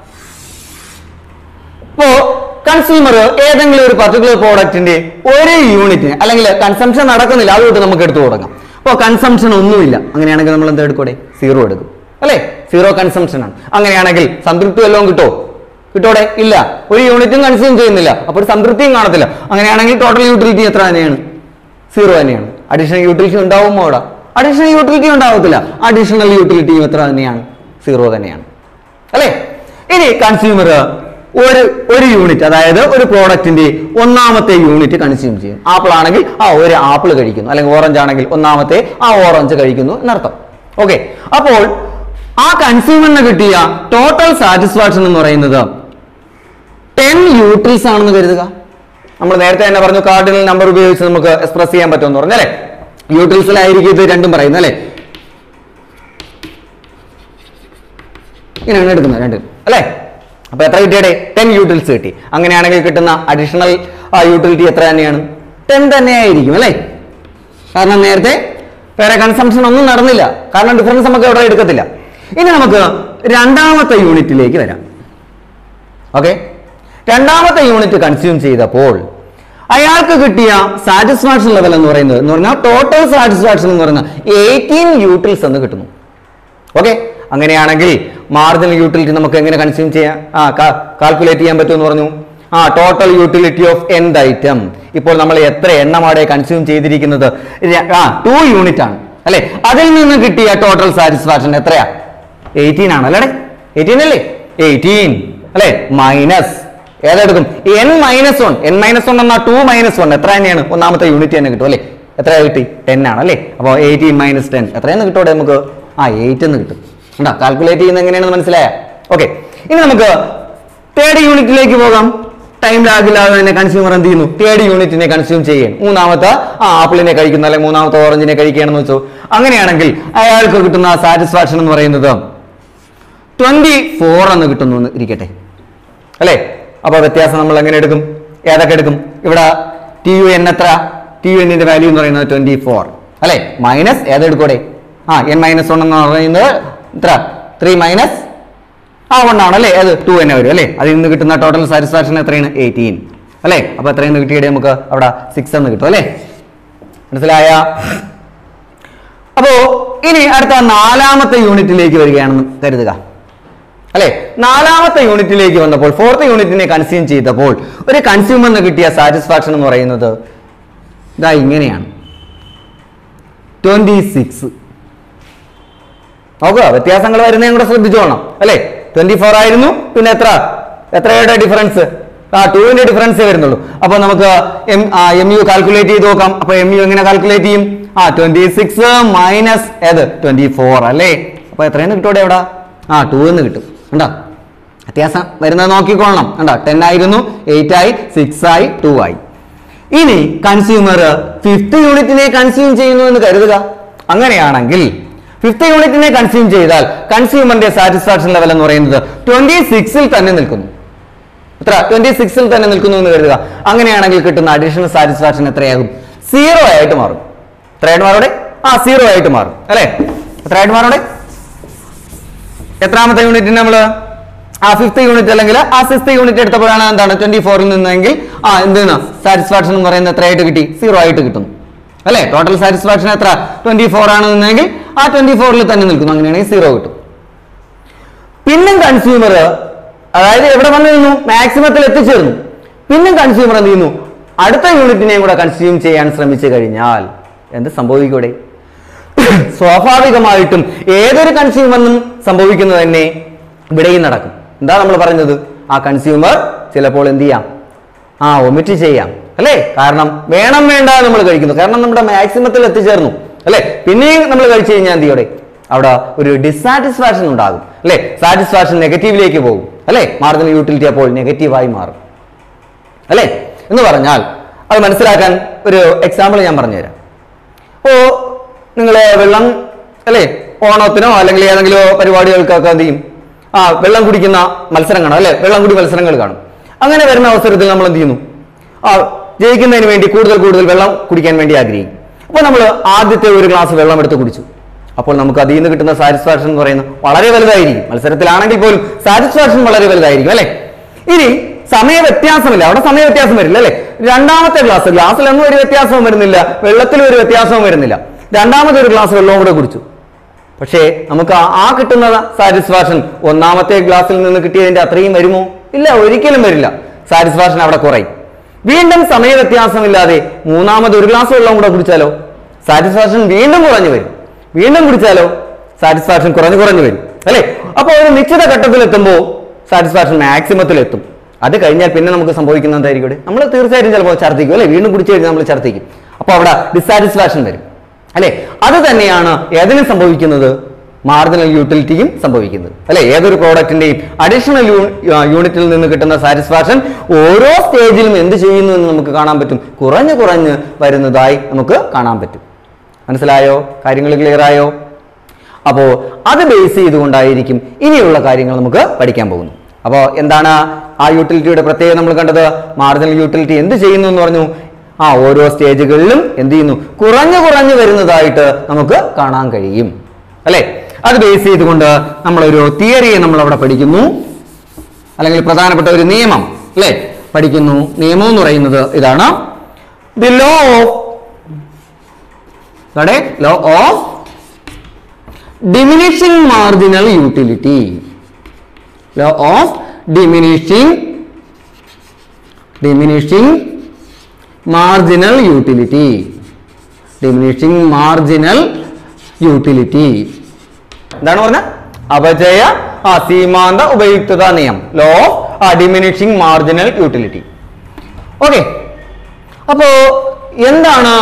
ഇപ്പോ കൺസ്യൂമർ ഏതെങ്കിലും ഒരു പർട്ടിക്കുലർ പ്രോഡക്റ്റിന്റെ ഒരു യൂണിറ്റിന് അല്ലെങ്കിൽ കൺസംഷൻ നടക്കുന്നില്ല, അതുകൊണ്ട് നമുക്ക് എടുത്തു തുടങ്ങാം. അപ്പോൾ കൺസംഷൻ ഒന്നുമില്ല, അങ്ങനെയാണെങ്കിൽ നമ്മൾ എന്താ എടുക്കൂടെ? സീറോ എടുക്കും അല്ലെ, സീറോ കൺസംഷൻ ആണ്. അങ്ങനെയാണെങ്കിൽ സംതൃപ്തി വല്ലതും കിട്ടോ? കിട്ടോടെ? ഇല്ല, ഒരു യൂണിറ്റും കൺസ്യൂം ചെയ്യുന്നില്ല, അപ്പോൾ ഒരു സംതൃപ്തിയും കാണത്തില്ല. അങ്ങനെയാണെങ്കിൽ ടോട്ടൽ യൂട്ടിലിറ്റി എത്ര തന്നെയാണ്? സീറോ തന്നെയാണ്. അഡീഷണൽ യൂട്ടിലിറ്റി ഉണ്ടാവുമോ? അവിടെ അഡീഷണൽ യൂട്ടിലിറ്റി ഉണ്ടാവത്തില്ല. അഡീഷണൽ യൂട്ടിലിറ്റിയും എത്ര തന്നെയാണ്? സീറോ തന്നെയാണ് അല്ലെ. ഇനി കൺസ്യൂമർ ഒരു ഒരു യൂണിറ്റ്, അതായത് ഒരു പ്രോഡക്റ്റിന്റെ ഒന്നാമത്തെ യൂണിറ്റ് കൺസ്യൂം ചെയ്യും. ആപ്പിൾ ആണെങ്കിൽ ആ ഒരു ആപ്പിൾ കഴിക്കുന്നു, അല്ലെങ്കിൽ ഓറഞ്ച് ആണെങ്കിൽ ഒന്നാമത്തെ ആ ഓറഞ്ച് കഴിക്കുന്നു എന്നർത്ഥം. ഓക്കെ, അപ്പോൾ ആ കൺസ്യൂമറിന് കിട്ടിയ ടോട്ടൽ സാറ്റിസ്ഫാക്ഷൻ എന്ന് പറയുന്നത് ടെൻ യൂട്ടിൽസ് ആണെന്ന് കരുതുക. നമ്മൾ നേരത്തെ തന്നെ പറഞ്ഞു കാർഡിനൽ നമ്പർ ഉപയോഗിച്ച് നമുക്ക് എക്സ്പ്രസ് ചെയ്യാൻ പറ്റുമെന്ന് പറഞ്ഞു അല്ലെ. യൂട്ടിൽസിലായിരിക്കും ഇത് രണ്ടും പറയുന്നത് അല്ലെ. ഇങ്ങനെയാണ് എടുക്കുന്നത് രണ്ടും അല്ലെ. അപ്പൊ എത്ര കിട്ടിയടെ? ടെൻ യൂട്ടിൽസ് കിട്ടി. അങ്ങനെയാണെങ്കിൽ കിട്ടുന്ന അഡീഷണൽ യൂട്ടിലിറ്റി എത്ര തന്നെയാണ്? ടെൻ തന്നെയായിരിക്കും അല്ലെ. കാരണം നേരത്തെ വേറെ കൺസംഷൻ ഒന്നും നടന്നില്ല, കാരണം ഡിഫറൻസ് നമുക്ക് എവിടെ എടുക്കത്തില്ല. ഇനി നമുക്ക് രണ്ടാമത്തെ യൂണിറ്റിലേക്ക് വരാം. ഓക്കെ, രണ്ടാമത്തെ യൂണിറ്റ് കൺസ്യൂം ചെയ്തപ്പോൾ അയാൾക്ക് കിട്ടിയ സാറ്റിസ്ഫാക്ഷൻ ലെവൽ എന്ന് പറയുന്നത് എന്ന് പറഞ്ഞാൽ ടോട്ടൽ സാറ്റിസ്ഫാക്ഷൻ എന്ന് പറയുന്നത് എയ്റ്റീൻ യൂട്ടിൽസ് എന്ന് കിട്ടുന്നു. ഓക്കെ, അങ്ങനെയാണെങ്കിൽ മാർജിനൽ യൂട്ടിലിറ്റി നമുക്ക് എങ്ങനെ കൺസ്യൂം ചെയ്യാം? ആ കാൽക്കുലേറ്റ് ചെയ്യാൻ പറ്റുമെന്ന് പറഞ്ഞു. ആ ടോട്ടൽ യൂട്ടിലിറ്റി ഓഫ് എന്ത് ഐറ്റം. ഇപ്പോൾ നമ്മൾ എത്ര എണ്ണമാണ് കൺസ്യൂം ചെയ്തിരിക്കുന്നത്? ആ ടു യൂണിറ്റ് ആണ് അല്ലെ. അതിൽ നിന്ന് കിട്ടിയ ടോട്ടൽ സാറ്റിസ്ഫാക്ഷൻ എത്രയാ? എയ്റ്റീൻ ആണ് അല്ലേ. എയ്റ്റീൻ അല്ലേ? എയ്റ്റീൻ അല്ലെ. മൈനസ് ഏതെടുക്കും? N minus one. N minus one എന്നാൽ ടു മൈനസ് വൺ എത്ര തന്നെയാണ്? ഒന്നാമത്തെ യൂണിറ്റ് തന്നെ കിട്ടും അല്ലെ. എത്ര കിട്ടി? ടെൻ ആണ് അല്ലെ. അപ്പോൾ എയ്റ്റീൻ മൈനസ് ടെൻ എത്രയെന്ന് കിട്ടോടെ നമുക്ക്? ആ എയ്റ്റ് എന്ന് കിട്ടും. ഉണ്ടാ കാൽക്കുലേറ്റ് ചെയ്യുന്നത് എങ്ങനെയാണെന്ന് മനസ്സിലായ? ഓക്കെ, ഇനി നമുക്ക് തേർഡ് യൂണിറ്റിലേക്ക് പോകാം. ടൈം ലാഗില്ലാതെ തന്നെ കൺസ്യൂമർ എന്ത് ചെയ്യുന്നു? തേർഡ് യൂണിറ്റിനെ കൺസ്യൂം ചെയ്യാൻ മൂന്നാമത്തെ ആ ആപ്പിളിനെ കഴിക്കുന്നു അല്ലെങ്കിൽ മൂന്നാമത്തെ ഓറഞ്ചിനെ കഴിക്കുകയാണെന്ന് വെച്ചോ. അങ്ങനെയാണെങ്കിൽ അയാൾക്ക് കിട്ടുന്ന സാറ്റിസ്ഫാക്ഷൻ എന്ന് പറയുന്നത് ട്വന്റി ഫോർ എന്ന് കിട്ടുന്നു എന്ന് ഇരിക്കട്ടെ അല്ലെ. അപ്പൊ വ്യത്യാസം നമ്മൾ എങ്ങനെ എടുക്കും? ഏതൊക്കെ എടുക്കും? ഇവിടെ ടി യു എൻ എത്ര? ടി യു എന്നിന്റെ വാല്യൂ എന്ന് പറയുന്നത് ട്വന്റി ഫോർ അല്ലെ. മൈനസ് ഏതെടുക്കൂടെ? ആ എൻ മൈനസ് വൺ എന്ന് പറയുന്നത് എത്ര? ത്രീ മൈനസ് ആ വൺ ആണ് അല്ലേ. അത് ടു തന്നെ വരും അല്ലെ. അതിൽ നിന്ന് കിട്ടുന്ന ടോട്ടൽ സാറ്റിസ്ഫാക്ഷൻ എത്രയാണ്? എയ്റ്റീൻ അല്ലെ. അപ്പൊ എത്രയെന്ന് കിട്ടിയത് നമുക്ക് അവിടെ സിക്സ് എന്ന് കിട്ടും അല്ലെ. മനസ്സിലായ? അപ്പോ ഇനി അടുത്ത നാലാമത്തെ യൂണിറ്റിലേക്ക് വരികയാണെന്ന് കരുതുക അല്ലെ. നാലാമത്തെ യൂണിറ്റിലേക്ക് വന്നപ്പോൾ ഫോർത്ത് യൂണിറ്റിനെ കൺസ്യൂം ചെയ്തപ്പോൾ ഒരു കൺസ്യൂമറിന് കിട്ടിയ സാറ്റിസ്ഫാക്ഷൻ എന്ന് പറയുന്നത് ഇതാ ഇങ്ങനെയാണ്. Twenty six. നോക്കുക, വ്യത്യാസങ്ങൾ വരുന്നതും കൂടെ ശ്രദ്ധിച്ചോണം അല്ലെ. ട്വന്റി ഫോർ ആയിരുന്നു, പിന്നെ എത്ര എത്രയുടെ ഡിഫറൻസ്? ആ ടുവിന്റെ ഡിഫറൻസേ വരുന്നുള്ളൂ. അപ്പൊ നമുക്ക് എം എം യു കാൽക്കുലേറ്റ് ചെയ്ത് നോക്കാം. അപ്പൊ എം യു എങ്ങനെ കാൽക്കുലേറ്റ് ചെയ്യും? ആ ട്വന്റി സിക്സ് മൈനസ് ഏത്? ട്വന്റി ഫോർ അല്ലേ. അപ്പൊ എത്രയെന്ന് കിട്ടൂടെ അവിടെ? ആ ടു എന്ന് കിട്ടും. കണ്ടാ വ്യത്യാസം വരുന്നത് നോക്കിക്കൊള്ളണം. കണ്ടാ ടെൻ ആയിരുന്നു, എയ്റ്റ് ആയി, സിക്സ് ആയി, ടു ആയി. ഇനി കൺസ്യൂമർ ഫിഫ്ത്ത് യൂണിറ്റിനെ കൺസ്യൂം ചെയ്യുന്നു എന്ന് കരുതുക. അങ്ങനെയാണെങ്കിൽ ഫിഫ്ത്ത് യൂണിറ്റിനെ കൺസ്യൂം ചെയ്താൽ കൺസ്യൂമറിന്റെ സാറ്റിസ്ഫാക്ഷൻ ലെവൽ എന്ന് പറയുന്നത് ട്വന്റി സിക്സിൽ തന്നെ നിൽക്കുന്നു. എത്ര? ട്വന്റി സിക്സിൽ തന്നെ നിൽക്കുന്നു എന്ന് കരുതുക. അങ്ങനെയാണെങ്കിൽ കിട്ടുന്ന അഡീഷണൽ സാറ്റിസ്ഫാക്ഷൻ എത്രയാകും? സീറോ ആയിട്ട് മാറും. എത്രയായിട്ട് മാറോടെ? ആ സീറോ ആയിട്ട് മാറും അല്ലെ. എത്രയായിട്ട് മാറോടെ? എത്രാമത്തെ യൂണിറ്റ് നമ്മൾ ആ ഫിഫ്ത്ത് യൂണിറ്റ് അല്ലെങ്കിൽ ആ സിക്സ്ത് യൂണിറ്റ് എടുത്തപ്പോഴാണ് എന്താണ് ട്വന്റി ഫോറിൽ നിന്നെങ്കിൽ ആ എന്താണ് സാറ്റിസ്ഫാക്ഷൻ എന്ന് പറയുന്നത് എത്രയായിട്ട് കിട്ടി? സീറോ ആയിട്ട് കിട്ടുന്നു അല്ലെ. ടോട്ടൽ സാറ്റിസ്ഫാക്ഷൻ എത്ര? ട്വന്റി ഫോർ ആണെന്നെങ്കിൽ ആ ട്വന്റി ഫോറിൽ തന്നെ നിൽക്കുന്നു. അങ്ങനെയാണെങ്കിൽ സീറോ കിട്ടും. പിന്നും കൺസ്യൂമർ അതായത് എവിടെ വന്നു നിന്നു? മാക്സിമത്തിൽ എത്തിച്ചേർന്നു. പിന്നും കൺസ്യൂമർ എന്ത് ചെയ്യുന്നു? അടുത്ത യൂണിറ്റിനെയും കൂടെ കൺസ്യൂം ചെയ്യാൻ ശ്രമിച്ചു കഴിഞ്ഞാൽ എന്ത് സംഭവിക്കൂടെ? സ്വാഭാവികമായിട്ടും ഏതൊരു കൺസ്യൂമറിനും സംഭവിക്കുന്നത് തന്നെ ഇവിടെയും നടക്കും. എന്താ നമ്മൾ പറഞ്ഞത്? ആ കൺസ്യൂമർ ചിലപ്പോൾ എന്ത് ചെയ്യാം? ആ ഒമിറ്റ് ചെയ്യാം അല്ലേ? കാരണം വേണം വേണ്ട നമ്മൾ കഴിക്കുന്നു, കാരണം നമ്മുടെ മാക്സിമത്തിൽ എത്തിച്ചേർന്നു അല്ലെ. പിന്നെയും നമ്മൾ കഴിച്ചു കഴിഞ്ഞാൽ എന്ത് ചെയ്യോടെ? അവിടെ ഒരു ഡിസാറ്റിസ്ഫാക്ഷൻ ഉണ്ടാകും അല്ലെ. സാറ്റിസ്ഫാക്ഷൻ നെഗറ്റീവിലേക്ക് പോകും അല്ലെ. മാർജിനൽ യൂട്ടിലിറ്റി അപ്പോൾ നെഗറ്റീവായി മാറും അല്ലെ. എന്ന് പറഞ്ഞാൽ അത് മനസ്സിലാക്കാൻ ഒരു എക്സാമ്പിൾ ഞാൻ പറഞ്ഞുതരാം. ഓ നിങ്ങൾ വെള്ളം അല്ലെ ഓണത്തിനോ അല്ലെങ്കിൽ ഏതെങ്കിലോ പരിപാടികൾക്കൊക്കെ എന്ത് ചെയ്യും? ആ വെള്ളം കുടിക്കുന്ന മത്സരം കാണും അല്ലെ. വെള്ളം കുടി മത്സരങ്ങൾ കാണും. അങ്ങനെ വരുന്ന അവസരത്തിൽ നമ്മൾ എന്ത് ചെയ്യുന്നു? ആ ജയിക്കുന്നതിന് വേണ്ടി കൂടുതൽ കൂടുതൽ വെള്ളം കുടിക്കാൻ വേണ്ടി ആഗ്രഹിക്കും. അപ്പോൾ നമ്മൾ ആദ്യത്തെ ഒരു ഗ്ലാസ് വെള്ളം എടുത്ത് കുടിച്ചു. അപ്പോൾ നമുക്ക് അതിൽ നിന്ന് കിട്ടുന്ന സാറ്റിസ്ഫാക്ഷൻ എന്ന് പറയുന്നത് വളരെ വലുതായിരിക്കും. മത്സരത്തിലാണെങ്കിൽ പോലും സാറ്റിസ്ഫാക്ഷൻ വളരെ വലുതായിരിക്കും അല്ലെ. ഇനി സമയ വ്യത്യാസമില്ല, അവിടെ സമയ വ്യത്യാസം വരില്ല അല്ലെ. രണ്ടാമത്തെ ഗ്ലാസ്, ഗ്ലാസ്സിലൊന്നും ഒരു വ്യത്യാസവും വരുന്നില്ല, വെള്ളത്തിൽ ഒരു വ്യത്യാസവും വരുന്നില്ല. രണ്ടാമത്തെ ഒരു ഗ്ലാസ് വെള്ളവും കൂടെ കുടിച്ചു. പക്ഷേ നമുക്ക് ആ കിട്ടുന്ന സാറ്റിസ്ഫാക്ഷൻ ഒന്നാമത്തെ ഗ്ലാസ്സിൽ നിന്ന് കിട്ടിയതിന്റെ അത്രയും വരുമോ? ഇല്ല, ഒരിക്കലും വരില്ല. സാറ്റിസ്ഫാക്ഷൻ അവിടെ കുറയും. വീണ്ടും സമയ വ്യത്യാസമില്ലാതെ മൂന്നാമത് ഒരു ഗ്ലാസ് വെള്ളം കൂടെ കുടിച്ചാലോ സാറ്റിസ്ഫാക്ഷൻ വീണ്ടും കുറഞ്ഞു വരും. വീണ്ടും കുടിച്ചാലോ സാറ്റിസ്ഫാക്ഷൻ കുറഞ്ഞു കുറഞ്ഞു വരും അല്ലെ. അപ്പോൾ ഒരു നിശ്ചിത ഘട്ടത്തിൽ എത്തുമ്പോൾ സാറ്റിസ്ഫാക്ഷൻ മാക്സിമത്തിൽ എത്തും. അത് കഴിഞ്ഞാൽ പിന്നെ നമുക്ക് സംഭവിക്കുന്നത് എന്തായിരിക്കും? നമ്മൾ തീർച്ചയായിട്ടും ചിലപ്പോൾ ഛർദ്ദിക്കും അല്ലെ. വീണ്ടും കുടിച്ചു കഴിഞ്ഞാൽ നമ്മൾ ഛർദ്ദിക്കും. അപ്പോൾ അവിടെ ഡിസാറ്റിസ്ഫാക്ഷൻ വരും അല്ലെ. അത് തന്നെയാണ് ഏതിനും സംഭവിക്കുന്നത്? മാർജിനൽ യൂട്ടിലിറ്റിയും സംഭവിക്കുന്നത് അല്ലെ. ഏതൊരു പ്രോഡക്റ്റിന്റെയും അഡീഷണൽ യൂണിറ്റിൽ നിന്ന് കിട്ടുന്ന സാറ്റിസ്ഫാക്ഷൻ ഓരോ സ്റ്റേജിലും എന്ത് ചെയ്യുന്നു എന്ന് നമുക്ക് കാണാൻ പറ്റും. കുറഞ്ഞു കുറഞ്ഞ് വരുന്നതായി നമുക്ക് കാണാൻ പറ്റും. മനസ്സിലായോ? കാര്യങ്ങൾ ക്ലിയർ ആയോ? അപ്പോ അത് ബേസ് ചെയ്തുകൊണ്ടായിരിക്കും ഇനിയുള്ള കാര്യങ്ങൾ നമുക്ക് പഠിക്കാൻ പോകുന്നു. അപ്പോൾ എന്താണ് ആ യൂട്ടിലിറ്റിയുടെ പ്രത്യേകത നമ്മൾ കണ്ടത്? മാർജിനൽ യൂട്ടിലിറ്റി എന്ത് ചെയ്യുന്നു എന്ന് പറഞ്ഞു? ആ ഓരോ സ്റ്റേജുകളിലും എന്ത് ചെയ്യുന്നു? കുറഞ്ഞു കുറഞ്ഞു വരുന്നതായിട്ട് നമുക്ക് കാണാൻ കഴിയും അല്ലെ. അത് ബേസ് ചെയ്തുകൊണ്ട് നമ്മളൊരു തിയറിയെ നമ്മൾ അവിടെ പഠിക്കുന്നു, അല്ലെങ്കിൽ പ്രധാനപ്പെട്ട ഒരു നിയമം അല്ലെ പഠിക്കുന്നു. നിയമം എന്ന് പറയുന്നത് ഇതാണ്: the law of law of diminishing marginal utility. Law of diminishing diminishing marginal utility. Diminishing marginal utility എന്താണ് പറഞ്ഞ? അപചയ ആ സീമാന്ത ഉപയുക്തത നിയമം. Law of diminishing marginal utility. Okay, അപ്പോ എന്താണ്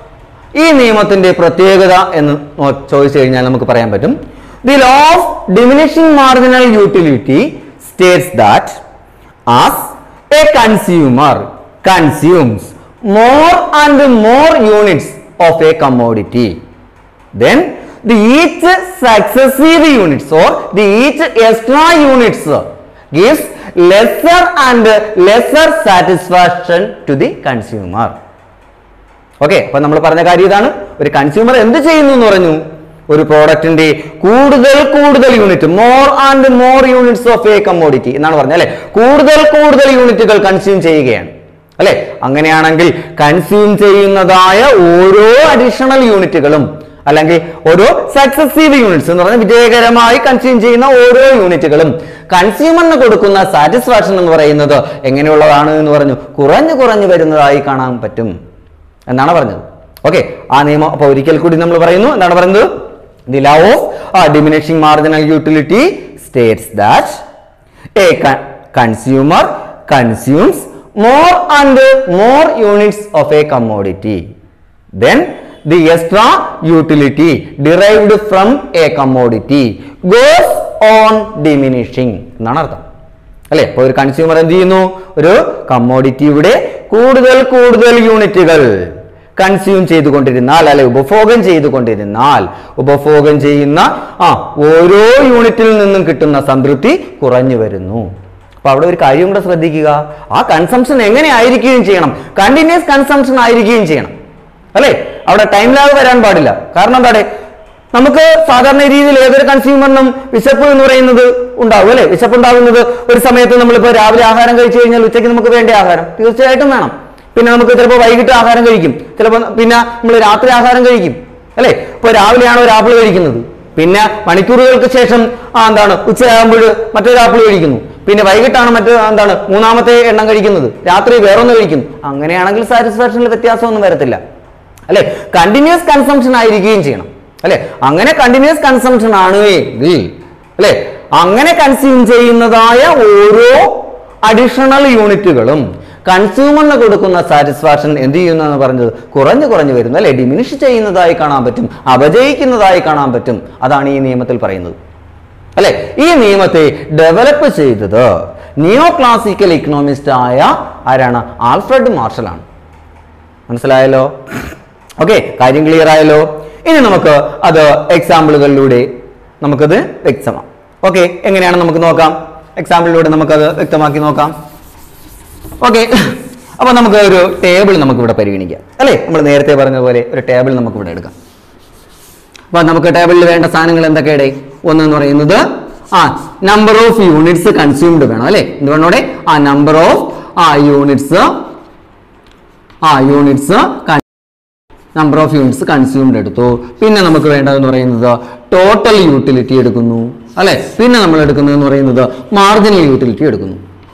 ഈ നിയമത്തിന്റെ പ്രത്യേകത എന്ന് ചോദിച്ചു കഴിഞ്ഞാൽ നമുക്ക് പറയാൻ പറ്റും: the law of diminishing marginal utility states that as a consumer consumes more and more units of a commodity, then the each successive units or the each extra units gives lesser and lesser satisfaction to the consumer. Okay, അപ്പൊ നമ്മൾ പറഞ്ഞ കാര്യം ഇതാണ്. ഒരു consumer എന്ത് ചെയ്യുന്നു എന്ന് പറഞ്ഞു? ഒരു പ്രോഡക്റ്റിന്റെ കൂടുതൽ കൂടുതൽ unit, more and more units of a commodity എന്നാണ് പറഞ്ഞത് അല്ലെ. കൂടുതൽ കൂടുതൽ യൂണിറ്റുകൾ കൺസ്യൂം ചെയ്യുകയാണ് അല്ലെ. അങ്ങനെയാണെങ്കിൽ കൺസ്യൂം ചെയ്യുന്നതായ ഓരോ അഡീഷണൽ യൂണിറ്റുകളും അല്ലെങ്കിൽ ഓരോ സക്സസീവ് യൂണിറ്റ്സ് എന്ന് പറഞ്ഞാൽ വിജയകരമായി കൺസ്യൂം ചെയ്യുന്ന ഓരോ യൂണിറ്റുകളും കൺസ്യൂമറിന് കൊടുക്കുന്ന സാറ്റിസ്ഫാക്ഷൻ എന്ന് പറയുന്നത് എങ്ങനെയുള്ളതാണ് എന്ന് പറഞ്ഞു? കുറഞ്ഞു കുറഞ്ഞു വരുന്നതായി കാണാൻ പറ്റും എന്നാണ് പറഞ്ഞത്. ഓക്കെ, ആ നിയമം അപ്പൊ ഒരിക്കൽ കൂടി നമ്മൾ പറയുന്നു. എന്താണ് പറയുന്നത്? The law of diminishing marginal utility states that a consumer consumes more and more units of a commodity, then the extra utility derived from a commodity goes on diminishing എന്നാണ് അർത്ഥം അല്ലെ. അപ്പോൾ ഒരു കൺസ്യൂമർ എന്ത് ചെയ്യുന്നു? ഒരു കമ്മോഡിറ്റിയുടെ കൂടുതൽ കൂടുതൽ യൂണിറ്റുകൾ കൺസ്യൂം ചെയ്തുകൊണ്ടിരുന്നാൽ അല്ലെ ഉപഭോഗം ചെയ്തുകൊണ്ടിരുന്നാൽ ഉപഭോഗം ചെയ്യുന്ന ആ ഓരോ യൂണിറ്റിൽ നിന്നും കിട്ടുന്ന സംതൃപ്തി കുറഞ്ഞു വരുന്നു. അപ്പൊ അവിടെ ഒരു കാര്യം കൂടെ ശ്രദ്ധിക്കുക: ആ കൺസംഷൻ എങ്ങനെ ആയിരിക്കുകയും ചെയ്യണം? കണ്ടിന്യൂസ് കൺസംഷൻ ആയിരിക്കുകയും ചെയ്യണം അല്ലെ. അവിടെ ടൈം ലാഗ് വരാൻ പാടില്ല. കാരണം എന്താണ്? നമുക്ക് സാധാരണ രീതിയിൽ ഏതൊരു കൺസ്യൂമറിനും വിശപ്പ് എന്ന് പറയുന്നത് ഉണ്ടാവും അല്ലെ. വിശപ്പ് ഉണ്ടാകുന്നത് ഒരു സമയത്ത് നമ്മളിപ്പോ രാവിലെ ആഹാരം കഴിച്ചു കഴിഞ്ഞാൽ ഉച്ചയ്ക്ക് നമുക്ക് വേണ്ട ആഹാരം തീർച്ചയായിട്ടും വേണം. പിന്നെ നമുക്ക് ചിലപ്പോൾ വൈകിട്ട് ആഹാരം കഴിക്കും, ചിലപ്പോൾ പിന്നെ നമ്മൾ രാത്രി ആഹാരം കഴിക്കും അല്ലെ. ഇപ്പൊ രാവിലെയാണ് ഒരു ആപ്പിൾ കഴിക്കുന്നത്, പിന്നെ മണിക്കൂറുകൾക്ക് ശേഷം ആ എന്താണ് ഉച്ചയാകുമ്പോൾ മറ്റൊരു ആപ്പിൾ കഴിക്കുന്നു, പിന്നെ വൈകിട്ടാണ് മറ്റു എന്താണ് മൂന്നാമത്തെ എണ്ണം കഴിക്കുന്നത്, രാത്രി വേറൊന്ന് കഴിക്കും, അങ്ങനെയാണെങ്കിൽ സാറ്റിസ്ഫാക്ഷനിൽ വ്യത്യാസമൊന്നും വരത്തില്ല അല്ലെ. കണ്ടിന്യൂസ് കൺസംഷൻ ആയിരിക്കുകയും ചെയ്യണം അല്ലെ. അങ്ങനെ കണ്ടിന്യൂസ് കൺസംഷൻ ആണ് എങ്കിൽ അല്ലെ, അങ്ങനെ കൺസ്യൂം ചെയ്യുന്നതായ ഓരോ അഡീഷണൽ യൂണിറ്റുകളും കൺസ്യൂമറിന് കൊടുക്കുന്ന സാറ്റിസ്ഫാക്ഷൻ എന്ത് ചെയ്യുന്നതെന്ന് പറഞ്ഞത് കുറഞ്ഞു കുറഞ്ഞു വരുന്നു അല്ലെ, ഡിമിനിഷ് ചെയ്യുന്നതായി കാണാൻ പറ്റും, അപജയിക്കുന്നതായി കാണാൻ പറ്റും. അതാണ് ഈ നിയമത്തിൽ പറയുന്നത് അല്ലെ. ഈ നിയമത്തെ ഡെവലപ്പ് ചെയ്തത് നിയോ ക്ലാസിക്കൽ ഇക്കണോമിസ്റ്റ് ആയ ആരാണ്? ആൽഫ്രഡ് മാർഷൽ ആണ്. മനസ്സിലായല്ലോ? ഓക്കെ, കാര്യം ക്ലിയർ ആയല്ലോ. ഇനി നമുക്ക് അത് എക്സാമ്പിളുകളിലൂടെ നമുക്കത് വ്യക്തമാക്കാം. ഓക്കെ, എങ്ങനെയാണ് നമുക്ക് നോക്കാം, എക്സാമ്പിളിലൂടെ നമുക്കത് വ്യക്തമാക്കി നോക്കാം. ഓക്കെ, അപ്പൊ നമുക്ക് ഒരു ടേബിൾ നമുക്ക് ഇവിടെ പരിഗണിക്കാം അല്ലെ. നമ്മൾ നേരത്തെ പറഞ്ഞ പോലെ ഒരു ടേബിൾ നമുക്ക് ഇവിടെ എടുക്കാം. അപ്പൊ നമുക്ക് ടേബിളിൽ വേണ്ട സാധനങ്ങൾ എന്തൊക്കെയാണ്? ഒന്നെന്ന് പറയുന്നത് ആ നമ്പർ ഓഫ് യൂണിറ്റ്സ് കൺസ്യൂംഡ് വേണം അല്ലെ. എന്തുകൊണ്ടോടെ ആ number of uh units uh units number of units consumed എടുത്തു. പിന്നെ നമുക്ക് വേണ്ടതെന്ന് പറയുന്നത് ടോട്ടൽ യൂട്ടിലിറ്റി എടുക്കുന്നു അല്ലെ. പിന്നെ നമ്മൾ എടുക്കുന്നതെന്ന് പറയുന്നത് മാർജിനൽ യൂട്ടിലിറ്റി എടുക്കുന്നു.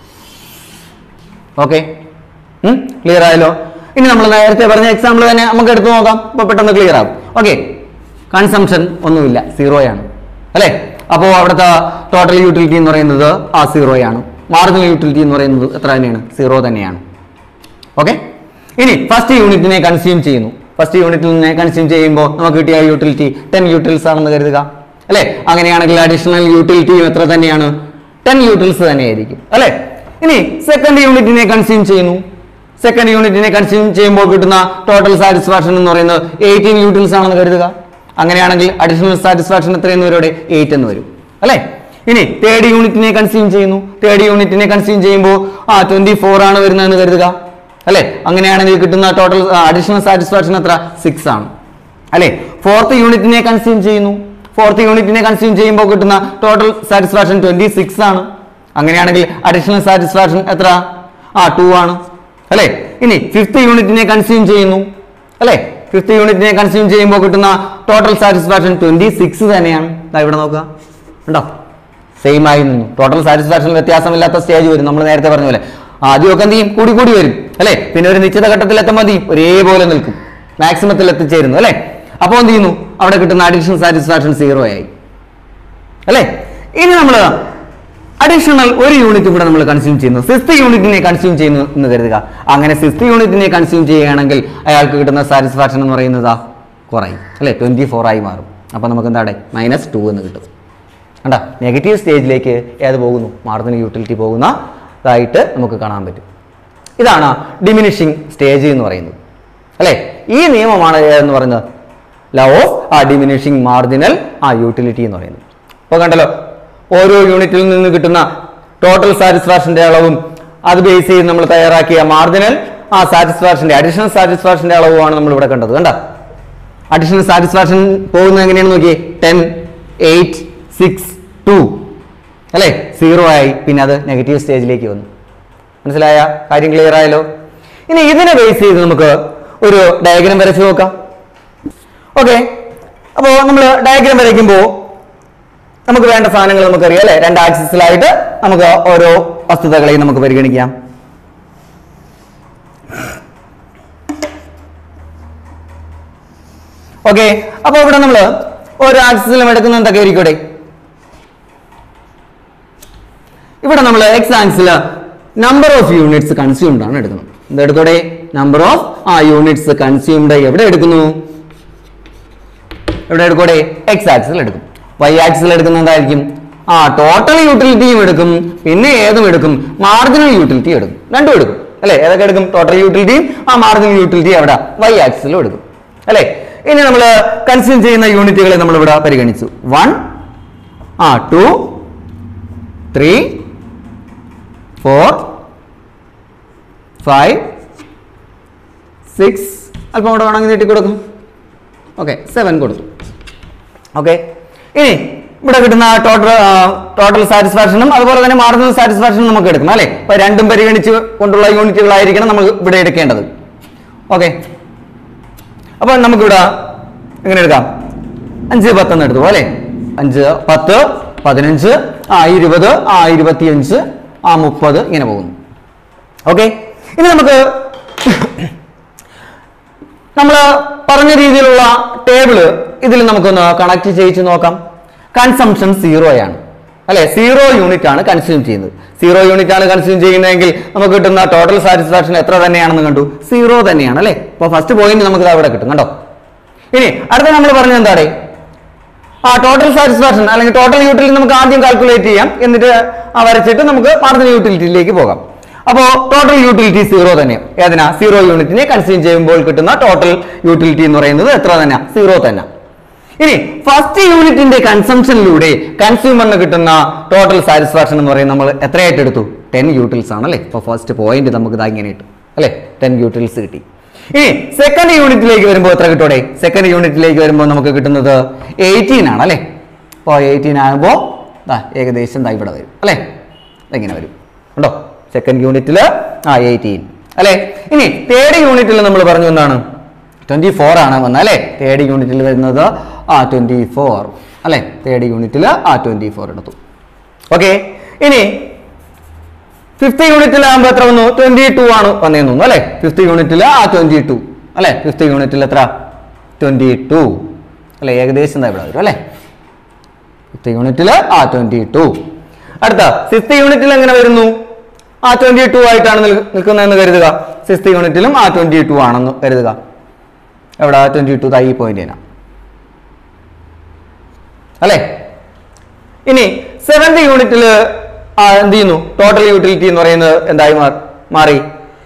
ഓക്കെ, ക്ലിയർ ആയല്ലോ. ഇനി നമ്മൾ നേരത്തെ പറഞ്ഞ എക്സാമ്പിൾ തന്നെ നമുക്ക് എടുത്തു നോക്കാം, അപ്പൊ പെട്ടെന്ന് ക്ലിയർ ആകും. ഓക്കെ, കൺസംഷൻ ഒന്നുമില്ല, സീറോയാണ് അല്ലെ. അപ്പോൾ അവിടുത്തെ ടോട്ടൽ യൂട്ടിലിറ്റി എന്ന് പറയുന്നത് ആ സീറോയാണ്. മാർജിനൽ യൂട്ടിലിറ്റി എന്ന് പറയുന്നത് എത്ര തന്നെയാണ്? സീറോ തന്നെയാണ്. ഓക്കെ, ഇനി ഫസ്റ്റ് യൂണിറ്റിനെ കൺസ്യൂം ചെയ്യുന്നു. ഫസ്റ്റ് യൂണിറ്റിൽ നിന്ന് കൺസ്യൂം ചെയ്യുമ്പോൾ നമുക്ക് കിട്ടിയ യൂട്ടിലിറ്റി ടെൻ യൂട്ടിൽസ് ആണെന്ന് കരുതുക അല്ലെ. അങ്ങനെയാണെങ്കിൽ അഡീഷണൽ യൂട്ടിലിറ്റിയും എത്ര തന്നെയാണ്? ടെൻ യൂട്ടിൽസ് തന്നെയായിരിക്കും അല്ലെ. ഇനി സെക്കൻഡ് യൂണിറ്റിനെ കൺസ്യൂം ചെയ്യുന്നു. സെക്കൻഡ് യൂണിറ്റിനെ കൺസ്യൂം ചെയ്യുമ്പോൾ കിട്ടുന്ന ടോട്ടൽ സാറ്റിസ്ഫാക്ഷൻ എന്ന് പറയുന്നത് എയ്റ്റീൻ യൂട്ടിൽസ് ആണെന്ന് കരുതുക. അങ്ങനെയാണെങ്കിൽ അഡീഷണൽ സാറ്റിസ്ഫാക്ഷൻ എത്രയെന്ന് വരും? എയ്റ്റ് എന്ന് വരും അല്ലെ. ഇനി തേർഡ് യൂണിറ്റിനെ കൺസ്യൂം ചെയ്യുന്നു. തേർഡ് യൂണിറ്റിനെ കൺസ്യൂം ചെയ്യുമ്പോൾ ആ ട്വന്റി ഫോർ ആണ് വരുന്നതെന്ന് കരുതുക അല്ലെ. അങ്ങനെയാണെങ്കിൽ കിട്ടുന്ന ടോട്ടൽ അഡീഷണൽ സാറ്റിസ്ഫാക്ഷൻ എത്ര? സിക്സ് ആണ് അല്ലെ. ഫോർത്ത് യൂണിറ്റിനെ കൺസ്യൂം ചെയ്യുന്നു. ഫോർത്ത് യൂണിറ്റിനെ കൺസ്യൂം ചെയ്യുമ്പോൾ കിട്ടുന്ന ടോട്ടൽ സാറ്റിസ്ഫാക്ഷൻ ട്വന്റി സിക്സ് ആണ്. അങ്ങനെയാണെങ്കിൽ അഡീഷണൽ സാറ്റിസ്ഫാക്ഷൻ എത്ര? ആ ടു ആണ് അല്ലെ. ഇനി ഫിഫ്ത്ത് യൂണിറ്റിനെ കൺസ്യൂം ചെയ്യുന്നു അല്ലെ. ഫിഫ്ത്ത് യൂണിറ്റിനെ കൺസ്യൂം ചെയ്യുമ്പോൾ കിട്ടുന്ന ടോട്ടൽ സാറ്റിസ്ഫാക്ഷൻ ട്വന്റി സിക്സ് തന്നെയാണ്. ഇവിടെ നോക്കുക, ഉണ്ടോ? സെയിം ആയി നിന്നു. ടോട്ടൽ സാറ്റിസ്ഫാക്ഷൻ വ്യത്യാസമില്ലാത്ത സ്റ്റേജ് വരും. നമ്മൾ നേരത്തെ പറഞ്ഞ പോലെ ആദ്യമൊക്കെ എന്ത് ചെയ്യും? കൂടി കൂടി വരും അല്ലെ. പിന്നെ ഒരു നിശ്ചിത ഘട്ടത്തിൽ എത്തുമ്പോൾ എന്ത് ചെയ്യും? ഒരേപോലെ നിൽക്കും, മാക്സിമത്തിൽ എത്തിച്ചേരുന്നു അല്ലെ. അപ്പോൾ എന്ത് ചെയ്യുന്നു? അവിടെ കിട്ടുന്ന അഡീഷണൽ സാറ്റിസ്ഫാക്ഷൻ സീറോ ആയി അല്ലെ. ഇനി നമ്മൾ അഡീഷണൽ ഒരു യൂണിറ്റ് കൂടെ നമ്മൾ കൺസ്യൂം ചെയ്യുന്നു. സിക്സ്ത് യൂണിറ്റിനെ കൺസ്യൂം ചെയ്യുന്നു എന്ന് കരുതുക. അങ്ങനെ സിക്സ്ത് യൂണിറ്റിനെ കൺസ്യൂം ചെയ്യുകയാണെങ്കിൽ അയാൾക്ക് കിട്ടുന്ന സാറ്റിസ്ഫാക്ഷൻ എന്ന് പറയുന്നത് കുറയും അല്ലെ, ട്വന്റി ഫോർ ആയി മാറും. അപ്പൊ നമുക്ക് എന്താണ്? മൈനസ് ടു എന്ന് കിട്ടും. കണ്ടാ, നെഗറ്റീവ് സ്റ്റേജിലേക്ക് ഏത് പോകുന്നു? മാർജിനൽ യൂട്ടിലിറ്റി പോകുന്നതായിട്ട് നമുക്ക് കാണാൻ പറ്റും. ഇതാണ് ഡിമിനിഷിങ് സ്റ്റേജ് എന്ന് പറയുന്നത് അല്ലെ. ഈ നിയമമാണ് എന്ന് പറയുന്നത് law of uh diminishing marginal uh utility എന്ന് പറയുന്നത്. അപ്പോൾ കണ്ടല്ലോ, ഓരോ യൂണിറ്റിൽ നിന്ന് കിട്ടുന്ന ടോട്ടൽ സാറ്റിസ്ഫാക്ഷന്റെ അളവും അത് ബേസ് ചെയ്ത് നമ്മൾ തയ്യാറാക്കിയ മാർജിനൽ ആ സാറ്റിസ്ഫാക്ഷന്റെ അഡീഷണൽ സാറ്റിസ്ഫാക്ഷന്റെ അളവുമാണ് നമ്മൾ ഇവിടെ കണ്ടത്. കണ്ട, അഡീഷണൽ സാറ്റിസ്ഫാക്ഷൻ പോകുന്നത് എങ്ങനെയാണെന്ന് നോക്കിയേ. ടെൻ, എയ്റ്റ്, സിക്സ്, ടു അല്ലെ, സീറോ ആയി. പിന്നെ അത് നെഗറ്റീവ് സ്റ്റേജിലേക്ക് വന്നു. മനസ്സിലായ? കാര്യം ക്ലിയർ ആയല്ലോ. ഇനി ഇതിനെ ബേസ് ചെയ്ത് നമുക്ക് ഒരു ഡയഗ്രാം വരച്ചു നോക്കാം. ഓക്കെ, അപ്പോൾ നമ്മൾ ഡയഗ്രാം വരയ്ക്കുമ്പോൾ നമുക്ക് വേണ്ട സാധനങ്ങൾ നമുക്കറിയാം അല്ലെ. രണ്ട് ആക്സിസിലായിട്ട് നമുക്ക് ഓരോ വസ്തുതകളെയും നമുക്ക് പരിഗണിക്കാം. ഓക്കെ, അപ്പൊ ഇവിടെ നമ്മൾ ഓരോ ആക്സിസിലും എടുക്കുന്ന എന്തൊക്കെ ആയിരിക്കും? ഇവിടെ നമ്മൾ X axis number of units consumed ആണ് എടുക്കുന്നത്. എന്തെടുത്തോടെ? Number of uh units consumed എവിടെ എടുക്കുന്നു? എവിടെ എടുക്കൂടെ? എക്സ് ആക്സിൽ എടുക്കും. വൈ ആക്സിൽ എടുക്കുന്ന എന്തായിരിക്കും? ആ ടോട്ടൽ യൂട്ടിലിറ്റിയും എടുക്കും, പിന്നെ ഏതും എടുക്കും? മാർജിനൽ യൂട്ടിലിറ്റി എടുക്കും. രണ്ടും എടുക്കും അല്ലെ. ഏതൊക്കെ എടുക്കും? ടോട്ടൽ യൂട്ടിലിറ്റിയും ആ മാർജിനൽ യൂട്ടിലിറ്റി എവിടെ? വൈ ആക്സിലും എടുക്കും അല്ലെ. ഇനി നമ്മൾ കൺസ്യൂം ചെയ്യുന്ന യൂണിറ്റുകളെ നമ്മൾ ഇവിടെ പരിഗണിച്ചു. One, uh two, three, four, five, six, അല്പം കൂടെ വേണമെങ്കിൽ നീട്ടി കൊടുക്കും. ഓക്കെ, സെവൻ കൊടുത്തു. ഓക്കെ, ഇനി ഇവിടെ കിട്ടുന്ന ടോട്ടൽ ടോട്ടൽ സാറ്റിസ്ഫാക്ഷനും അതുപോലെ തന്നെ മാർജിനൽ സാറ്റിസ്ഫാക്ഷനും നമുക്ക് എടുക്കണം അല്ലെ. അപ്പൊ രണ്ടും പരിഗണിച്ച് കൊണ്ടുള്ള യൂണിറ്റുകളായിരിക്കണം നമ്മൾ ഇവിടെ എടുക്കേണ്ടത്. ഓക്കെ, അപ്പൊ നമുക്കിവിടെ എങ്ങനെ എടുക്കാം? അഞ്ച് പത്തെന്ന് എടുത്തു അല്ലെ. അഞ്ച്, പത്ത്, പതിനഞ്ച്, ആ ഇരുപത്, ആ ഇരുപത്തിയഞ്ച്, ആ മുപ്പത് ഇങ്ങനെ പോകുന്നു. ഓക്കെ, ഇനി നമുക്ക് നമ്മൾ പറഞ്ഞ രീതിയിലുള്ള ടേബിള് ഇതിൽ നമുക്കൊന്ന് കണക്ട് ചെയ്യിച്ച് നോക്കാം. കൺസംഷൻ സീറോ ആണ് അല്ലെ, സീറോ യൂണിറ്റ് ആണ് കൺസ്യൂം ചെയ്യുന്നത്. സീറോ യൂണിറ്റ് ആണ് കൺസ്യൂം ചെയ്യുന്നതെങ്കിൽ നമുക്ക് കിട്ടുന്ന ടോട്ടൽ സാറ്റിസ്ഫാക്ഷൻ എത്ര തന്നെയാണെന്ന് കണ്ടു, സീറോ തന്നെയാണ് അല്ലെ. അപ്പൊ ഫസ്റ്റ് പോയിന്റ് നമുക്ക് അവിടെ കിട്ടും കണ്ടോ. ഇനി അടുത്ത നമ്മൾ പറഞ്ഞത് എന്താണ്, ആ ടോട്ടൽ സാറ്റിസ്ഫാക്ഷൻ അല്ലെങ്കിൽ ടോട്ടൽ യൂട്ടിലിറ്റി നമുക്ക് ആദ്യം കാൽക്കുലേറ്റ് ചെയ്യാം, എന്നിട്ട് ആ വരച്ചിട്ട് നമുക്ക് മാർജിനൽ യൂട്ടിലിറ്റിയിലേക്ക് പോകാം. അപ്പോൾ ടോട്ടൽ യൂട്ടിലിറ്റി സീറോ തന്നെ. ഏതിനാ, സീറോ യൂണിറ്റിനെ കൺസ്യൂം ചെയ്യുമ്പോൾ കിട്ടുന്ന ടോട്ടൽ യൂട്ടിലിറ്റി എന്ന് പറയുന്നത് എത്ര തന്നെ, സീറോ തന്നെ. ഇനി ഫസ്റ്റ് യൂണിറ്റിന്റെ കൺസംഷനിലൂടെ കൺസ്യൂമറിന് കിട്ടുന്ന ടോട്ടൽ സാറ്റിസ്ഫാക്ഷൻ എന്ന് പറയുന്നത് നമ്മൾ എത്രയായിട്ട് എടുത്തു, ടെൻ യൂട്ടിൽസ് ആണ് അല്ലെ. ഇപ്പൊ ഫസ്റ്റ് പോയിന്റ് നമുക്ക് ഇതാ ഇങ്ങനെ കിട്ടും അല്ലെ, ടെൻ യൂട്ടിൽസ് കിട്ടി. ഇനി സെക്കൻഡ് യൂണിറ്റിലേക്ക് വരുമ്പോൾ എത്ര കിട്ടൂടെ, സെക്കൻഡ് യൂണിറ്റിലേക്ക് വരുമ്പോൾ നമുക്ക് കിട്ടുന്നത് എയ്റ്റീൻ ആണ് അല്ലെ. അപ്പോൾ എയ്റ്റീൻ ആകുമ്പോൾ ഏകദേശം ദാ ഇവിടെ വരും അല്ലെ, എങ്ങനെ വരും ഉണ്ടോ, സെക്കൻഡ് യൂണിറ്റിൽ ആ എയ്റ്റീൻ അല്ലെ. ഇനി തേർഡ് യൂണിറ്റിൽ നമ്മൾ പറഞ്ഞു എന്താണ്, ട്വന്റി ഫോർ ആണ് വന്നത് അല്ലെ. തേർഡ് യൂണിറ്റിൽ വരുന്നത് ആ ട്വന്റി ഫോർ അല്ലെ, തേർഡ് യൂണിറ്റിൽ ആ ട്വന്റി ഫോർ എടുത്തു. ഓക്കെ, ഇനി ഫിഫ്ത്ത് യൂണിറ്റിലാകുമ്പോൾ എത്ര വന്നു, ട്വന്റി ടു ആണ് വന്നേന്ന് തോന്നുന്നു അല്ലെ. ഫിഫ്ത്ത് യൂണിറ്റിൽ ആ ട്വന്റി ടു അല്ലെ, ഫിഫ്ത്ത് യൂണിറ്റിൽ എത്ര, ട്വന്റി ടു അല്ലെ, ഏകദേശം ഇവിടെ വരും അല്ലെ. ഫിഫ്ത്ത് യൂണിറ്റിൽ ആ ട്വന്റി ടു. അടുത്ത സിക്സ്ത് യൂണിറ്റിൽ എങ്ങനെ വരുന്നു, ആ ട്വന്റി ടു ആയിട്ടാണ് നിൽക്കുന്നതെന്ന് കരുതുക. സിക്സ്ത് യൂണിറ്റിലും ആ ട്വന്റി ടു ആണെന്ന് കരുതുക. എവിടെ ട്വന്റി ടു ഈ പോയിന്റ് തന്നെ അല്ലെ. ഇനി സെവൻത് യൂണിറ്റിൽ എന്ത് ചെയ്യുന്നു, ടോട്ടൽ യൂട്ടിലിറ്റി എന്ന് പറയുന്നത് എന്തായി മാറി,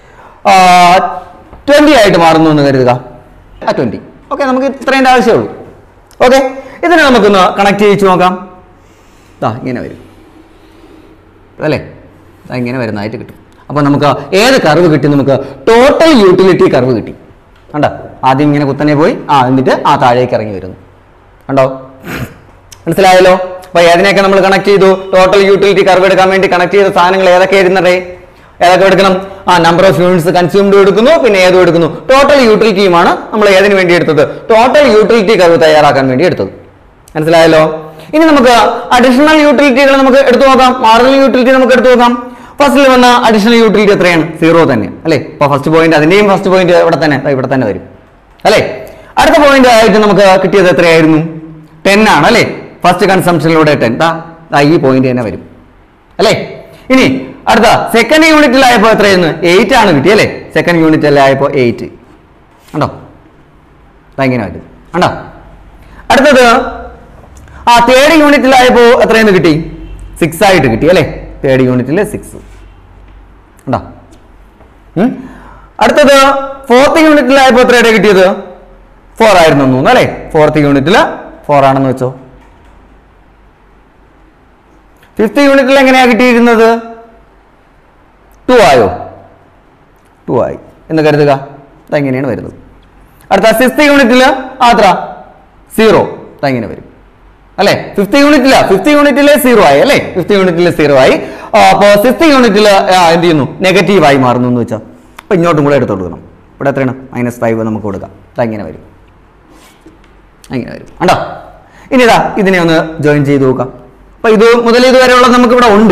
ട്വന്റി ആയിട്ട് മാറുന്നു എന്ന് കരുതുക. ആ ട്വന്റി ഓക്കെ, നമുക്ക് ഇത്രയും ആവശ്യമുള്ളൂ. ഓക്കെ, ഇതിനെ നമുക്കൊന്ന് കണക്ട് ചെയ്യിച്ചു നോക്കാം. ദാ ഇങ്ങനെ വരും അല്ലേ, ഇങ്ങനെ വരുന്നതായിട്ട് കിട്ടും. അപ്പോൾ നമുക്ക് ഏത് കർവ് കിട്ടി, നമുക്ക് ടോട്ടൽ യൂട്ടിലിറ്റി കർവ് കിട്ടി. കണ്ടോ, ആദ്യം ഇങ്ങനെ കുത്തനെ പോയി ആ എന്നിട്ട് ആ താഴേക്ക് ഇറങ്ങി വരുന്നു കണ്ടോ, മനസ്സിലായല്ലോ. അപ്പൊ ഏതിനെയൊക്കെ നമ്മൾ കണക്ട് ചെയ്തു, ടോട്ടൽ യൂട്ടിലിറ്റി കർവ് എടുക്കാൻ വേണ്ടി കണക്ട് ചെയ്ത സാധനങ്ങൾ ഏതൊക്കെ ആയിരുന്നേ, ഏതൊക്കെ എടുക്കണം, ആ നമ്പർ ഓഫ് യൂണിറ്റ്സ് കൺസ്യൂംഡ് എടുക്കുന്നു, പിന്നെ ഏതും എടുക്കുന്നു. ടോട്ടൽ യൂട്ടിലിറ്റിയുമാണ് നമ്മൾ ഏതിനു വേണ്ടി എടുത്തത്, ടോട്ടൽ യൂട്ടിലിറ്റി കർവ് തയ്യാറാക്കാൻ വേണ്ടി എടുത്തത്. മനസ്സിലായല്ലോ. ഇനി നമുക്ക് അഡീഷണൽ യൂട്ടിലിറ്റികൾ നമുക്ക് എടുത്തു നോക്കാം, മാർജിനൽ യൂട്ടിലിറ്റി നമുക്ക് എടുത്തു നോക്കാം. ഫസ്റ്റിൽ വന്ന അഡീഷണൽ യൂട്ടിലിറ്റി എത്രയാണ്, സീറോ തന്നെ അല്ലെ. അപ്പൊ ഫസ്റ്റ് പോയിന്റ്, അതിന്റെയും ഫസ്റ്റ് പോയിന്റ് ഇവിടെ തന്നെ ഇവിടെ തന്നെ വരും അല്ലെ. അടുത്ത പോയിന്റ് ആയിട്ട് നമുക്ക് കിട്ടിയത് എത്രയായിരുന്നു, ടെൻ ആണ് അല്ലെ. ഫസ്റ്റ് കൺസംഷനിലൂടെ ടെൻ, ഈ പോയിന്റ് തന്നെ വരും അല്ലെ. ഇനി അടുത്ത സെക്കൻഡ് യൂണിറ്റിലായപ്പോൾ എത്രയായിരുന്നു, എയ്റ്റ് ആണ് കിട്ടി അല്ലെ. സെക്കൻഡ് യൂണിറ്റിലായപ്പോൾ എയ്റ്റ് കണ്ടോ, ഇങ്ങനെ വരും കണ്ടോ. അടുത്തത് ആ തേർഡ് യൂണിറ്റിലായപ്പോൾ എത്രയെന്ന് കിട്ടി, സിക്സ് ആയിട്ട് കിട്ടി അല്ലെ. തേർഡ് യൂണിറ്റിൽ സിക്സ് ഉണ്ടോ. അടുത്തത് ഫോർത്ത് യൂണിറ്റിലായപ്പോൾ എത്രയുടെ കിട്ടിയത്, ഫോർ ആയിരുന്നു തോന്നുന്നു അല്ലെ. ഫോർത്ത് യൂണിറ്റിൽ ഫോർ ആണെന്ന് വെച്ചോ. ഫിഫ്ത്ത് യൂണിറ്റിൽ എങ്ങനെയാ കിട്ടിയിരുന്നത്, ടു ആയോ, ടു ആയി എന്ന് കരുതുക. അതെങ്ങനെയാണ് വരുന്നത്. അടുത്ത സിക്സ്ത് യൂണിറ്റിൽ അത്ര സീറോ, അതെങ്ങനെ വരും അല്ലെ. ഫിഫ്ത്ത് യൂണിറ്റില ഫിഫ്ത്ത് യൂണിറ്റിലെ സീറോ ആയി അല്ലെ. ഫിഫ്ത്ത് യൂണിറ്റിലെ സീറോ ആയി. അപ്പോ സിക്സ്ത് യൂണിറ്റിൽ എന്ത് ചെയ്യുന്നു, നെഗറ്റീവ് ആയി മാറുന്നു എന്ന് വെച്ചാൽ അപ്പൊ ഇങ്ങോട്ടും കൂടെ എടുത്തു കൊടുക്കണം. ഇവിടെ എത്രയാണ്, മൈനസ് ഫൈവ് നമുക്ക് കൊടുക്കാം. അതങ്ങനെ വരും, അങ്ങനെ വരും കണ്ടോ. ഇനി ഇതാ ഇതിനെ ഒന്ന് ജോയിൻ ചെയ്ത് നോക്കാം. അപ്പൊ ഇത് മുതൽ ഇതുവരെയുള്ള നമുക്ക് ഇവിടെ ഉണ്ട്.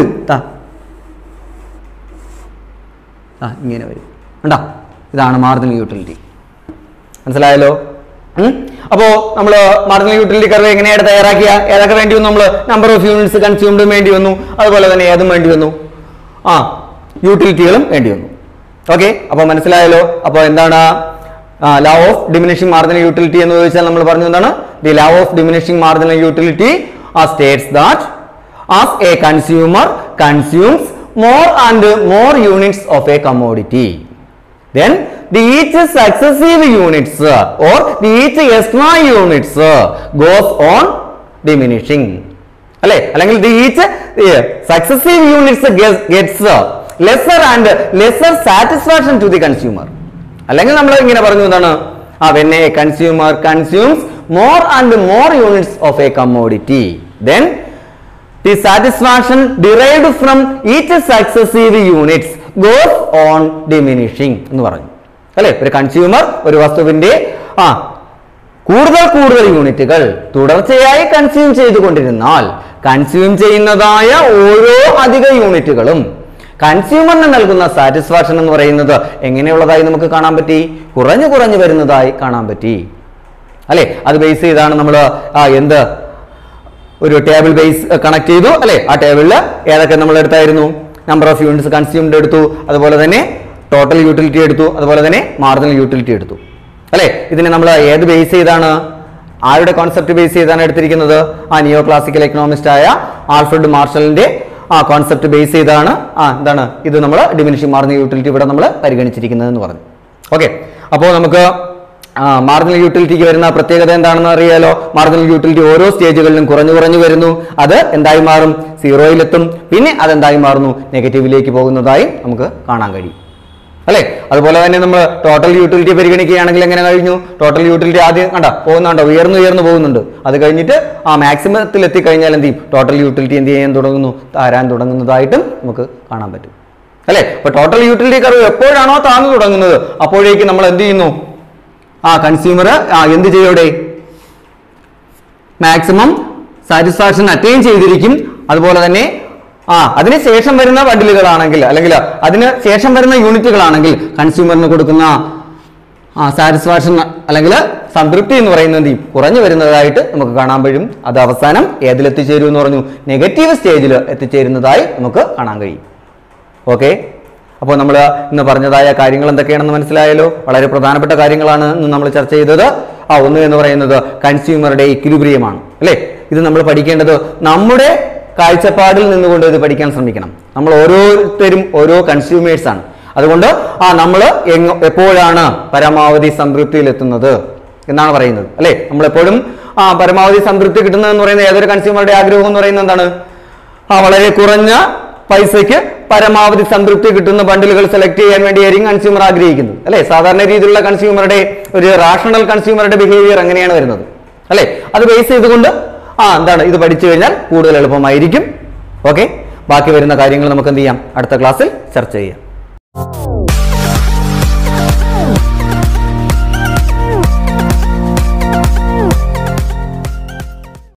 ആ ഇങ്ങനെ വരും കണ്ടോ, ഇതാണ് മാർജിനൽ യൂട്ടിലിറ്റി. മനസ്സിലായല്ലോ. അപ്പോ നമ്മൾ മാർജിനൽ യൂട്ടിലിറ്റി കർവ് എങ്ങനെയാണ് തയ്യാറാക്കിയ, ഏതൊക്കെ വേണ്ടി വന്നു, നമ്മൾ നമ്പർ ഓഫ് യൂണിറ്റ്സ് കൺസ്യൂംഡ് വേണ്ടി വന്നു, അതുപോലെ തന്നെ ഏതും വേണ്ടി വന്നു, ആ യൂട്ടിലിറ്റികളും വേണ്ടി വന്നു. ഓക്കെ, അപ്പൊ മനസ്സിലായല്ലോ. അപ്പൊ എന്താണ് law of diminishing marginal utility എന്ന് ചോദിച്ചാൽ നമ്മൾ പറഞ്ഞു എന്താണ്, the law of diminishing marginal utility states that as a consumer consumes more and more units of a commodity, then the each successive units or the each extra units goes on diminishing. അല്ലെ, അല്ലെങ്കിൽ the each successive units gets lesser and lesser satisfaction to the consumer. അല്ലെങ്കിൽ നമ്മൾ ഇങ്ങനെ പറഞ്ഞു എന്താണ്, ആ when a consumer consumes more and more units of a commodity, then the satisfaction derived from each successive units goes on diminishing എന്ന് പറഞ്ഞു അല്ലെ. ഒരു കൺസ്യൂമർ ഒരു വസ്തുവിന്റെ ആ കൂടുതൽ കൂടുതൽ യൂണിറ്റുകൾ തുടർച്ചയായി കൺസ്യൂം ചെയ്തുകൊണ്ടിരുന്നാൽ കൺസ്യൂം ചെയ്യുന്നതായ ഓരോ അധിക യൂണിറ്റുകളും കൺസ്യൂമറിന് നൽകുന്ന സാറ്റിസ്ഫാക്ഷൻ എന്ന് പറയുന്നത് എങ്ങനെയുള്ളതായി നമുക്ക് കാണാൻ പറ്റി? കുറഞ്ഞു കുറഞ്ഞു വരുന്നതായി കാണാൻ പറ്റി അല്ലെ. അത് ബേസ് ചെയ്താണ് നമ്മൾ എന്ത് ഒരു ടേബിൾ ബേസ് കണക്ട് ചെയ്തു അല്ലെ. ആ ടേബിളിൽ ഏതൊക്കെ നമ്മൾ എടുത്തായിരുന്നു? നമ്പർ ഓഫ് യൂണിറ്റ്സ് കൺസ്യൂംഡ് എടുത്തു, അതുപോലെ തന്നെ ടോട്ടൽ യൂട്ടിലിറ്റി എടുത്തു, അതുപോലെ തന്നെ മാർജിനൽ യൂട്ടിലിറ്റി എടുത്തു അല്ലെ. ഇതിനെ നമ്മൾ ഏത് ബേസ് ചെയ്താണ്? ആരുടെ കോൺസെപ്റ്റ് ബേസ് ചെയ്താണ് എടുത്തിരിക്കുന്നത്? ആ നിയോ ക്ലാസിക്കൽ എക്കണോമിസ്റ്റ് ആയ ആൽഫ്രഡ് മാർഷലിന്റെ ആ കോൺസെപ്റ്റ് ബേസ് ചെയ്താണ് ആ എന്താണ് ഇത് നമ്മൾ ഡിമിനിഷിംഗ് മാർജിനൽ യൂട്ടിലിറ്റി ഇവിടെ നമ്മൾ പരിഗണിച്ചിരിക്കുന്നത് എന്ന് പറഞ്ഞു. ഓക്കെ, അപ്പോൾ നമുക്ക് മാർജിനൽ യൂട്ടിലിറ്റിക്ക് വരുന്ന പ്രത്യേകത എന്താണെന്ന് അറിയാലോ. മാർജിനൽ യൂട്ടിലിറ്റി ഓരോ സ്റ്റേജുകളിലും കുറഞ്ഞു കുറഞ്ഞു വരുന്നു. അത് എന്തായി മാറും? സീറോയിലെത്തും. പിന്നെ അതെന്തായി മാറുന്നു? നെഗറ്റീവിലേക്ക് പോകുന്നതായി നമുക്ക് കാണാൻ കഴിയും അല്ലെ. അതുപോലെ തന്നെ നമ്മൾ ടോട്ടൽ യൂട്ടിലിറ്റി പരിഗണിക്കുകയാണെങ്കിൽ എങ്ങനെ കഴിഞ്ഞു? ടോട്ടൽ യൂട്ടിലിറ്റി ആദ്യം കണ്ട പോകുന്നുണ്ടോ? ഉയർന്നു ഉയർന്നു പോകുന്നുണ്ട്. അത് കഴിഞ്ഞിട്ട് ആ മാക്സിമത്തിൽ എത്തിക്കഴിഞ്ഞാൽ എന്ത് ചെയ്യും? ടോട്ടൽ യൂട്ടിലിറ്റി എന്ത് ചെയ്യാൻ തുടങ്ങുന്നു? താരാൻ തുടങ്ങുന്നതായിട്ടും നമുക്ക് കാണാൻ പറ്റും അല്ലെ. അപ്പൊ ടോട്ടൽ യൂട്ടിലിറ്റി കർവ് എപ്പോഴാണോ താഴ്ന്നു തുടങ്ങുന്നത് അപ്പോഴേക്ക് നമ്മൾ എന്ത് ചെയ്യുന്നു? ആ കൺസ്യൂമർ ആ എന്ത് ചെയ്യോടെ? മാക്സിമം സാറ്റിസ്ഫാക്ഷൻ അറ്റൈൻ ചെയ്തിരിക്കും. അതുപോലെ തന്നെ ആ അതിന് ശേഷം വരുന്ന ബണ്ടിലുകളാണെങ്കിൽ അല്ലെങ്കിൽ അതിന് ശേഷം വരുന്ന യൂണിറ്റുകളാണെങ്കിൽ കൺസ്യൂമറിന് കൊടുക്കുന്ന ആ സാറ്റിസ്ഫാക്ഷൻ അല്ലെങ്കിൽ സംതൃപ്തി എന്ന് പറയുന്നത് കുറഞ്ഞു വരുന്നതായിട്ട് നമുക്ക് കാണാൻ കഴിയും. അത് അവസാനം ഏതിലെത്തിച്ചേരും എന്ന് പറഞ്ഞു? നെഗറ്റീവ് സ്റ്റേജിൽ എത്തിച്ചേരുന്നതായി നമുക്ക് കാണാൻ കഴിയും. ഓക്കെ, അപ്പോൾ നമ്മൾ ഇന്ന് പറഞ്ഞതായ കാര്യങ്ങൾ എന്തൊക്കെയാണെന്ന് മനസ്സിലായല്ലോ. വളരെ പ്രധാനപ്പെട്ട കാര്യങ്ങളാണ് ഇന്ന് നമ്മൾ ചർച്ച ചെയ്തത്. ആ ഒന്ന് എന്ന് പറയുന്നത് കൺസ്യൂമറുടെ ഇക്വിലിബ്രിയമാണ് അല്ലേ. ഇത് നമ്മൾ പഠിക്കേണ്ടത് നമ്മുടെ കാഴ്ചപ്പാടിൽ നിന്നുകൊണ്ട് ഇത് പഠിക്കാൻ ശ്രമിക്കണം. നമ്മൾ ഓരോരുത്തരും ഓരോ കൺസ്യൂമേഴ്സ് ആണ്. അതുകൊണ്ട് ആ നമ്മൾ എപ്പോഴാണ് പരമാവധി സംതൃപ്തിയിൽ എത്തുന്നത് എന്നാണ് പറയുന്നത് അല്ലെ. നമ്മളെപ്പോഴും ആ പരമാവധി സംതൃപ്തി കിട്ടുന്നതെന്ന് പറയുന്നത് ഏതൊരു കൺസ്യൂമറുടെ ആഗ്രഹം എന്ന് പറയുന്നത് എന്താണ്? ആ വളരെ കുറഞ്ഞ പൈസയ്ക്ക് പരമാവധി സംതൃപ്തി കിട്ടുന്ന ബണ്ടിലുകൾ സെലക്ട് ചെയ്യാൻ വേണ്ടിയായിരിക്കും കൺസ്യൂമർ ആഗ്രഹിക്കുന്നത് അല്ലെ. സാധാരണ രീതിയിലുള്ള കൺസ്യൂമറുടെ ഒരു റാഷണൽ കൺസ്യൂമറുടെ ബിഹേവിയർ അങ്ങനെയാണ് വരുന്നത് അല്ലെ. അത് ബേസ് ചെയ്തുകൊണ്ട് ആ എന്താണ് ഇത് പഠിച്ചു കഴിഞ്ഞാൽ കൂടുതൽ എളുപ്പമായിരിക്കും. ഓക്കെ, ബാക്കി വരുന്ന കാര്യങ്ങൾ നമുക്ക് എന്ത് ചെയ്യാം? അടുത്ത ക്ലാസ്സിൽ ചർച്ച ചെയ്യാം.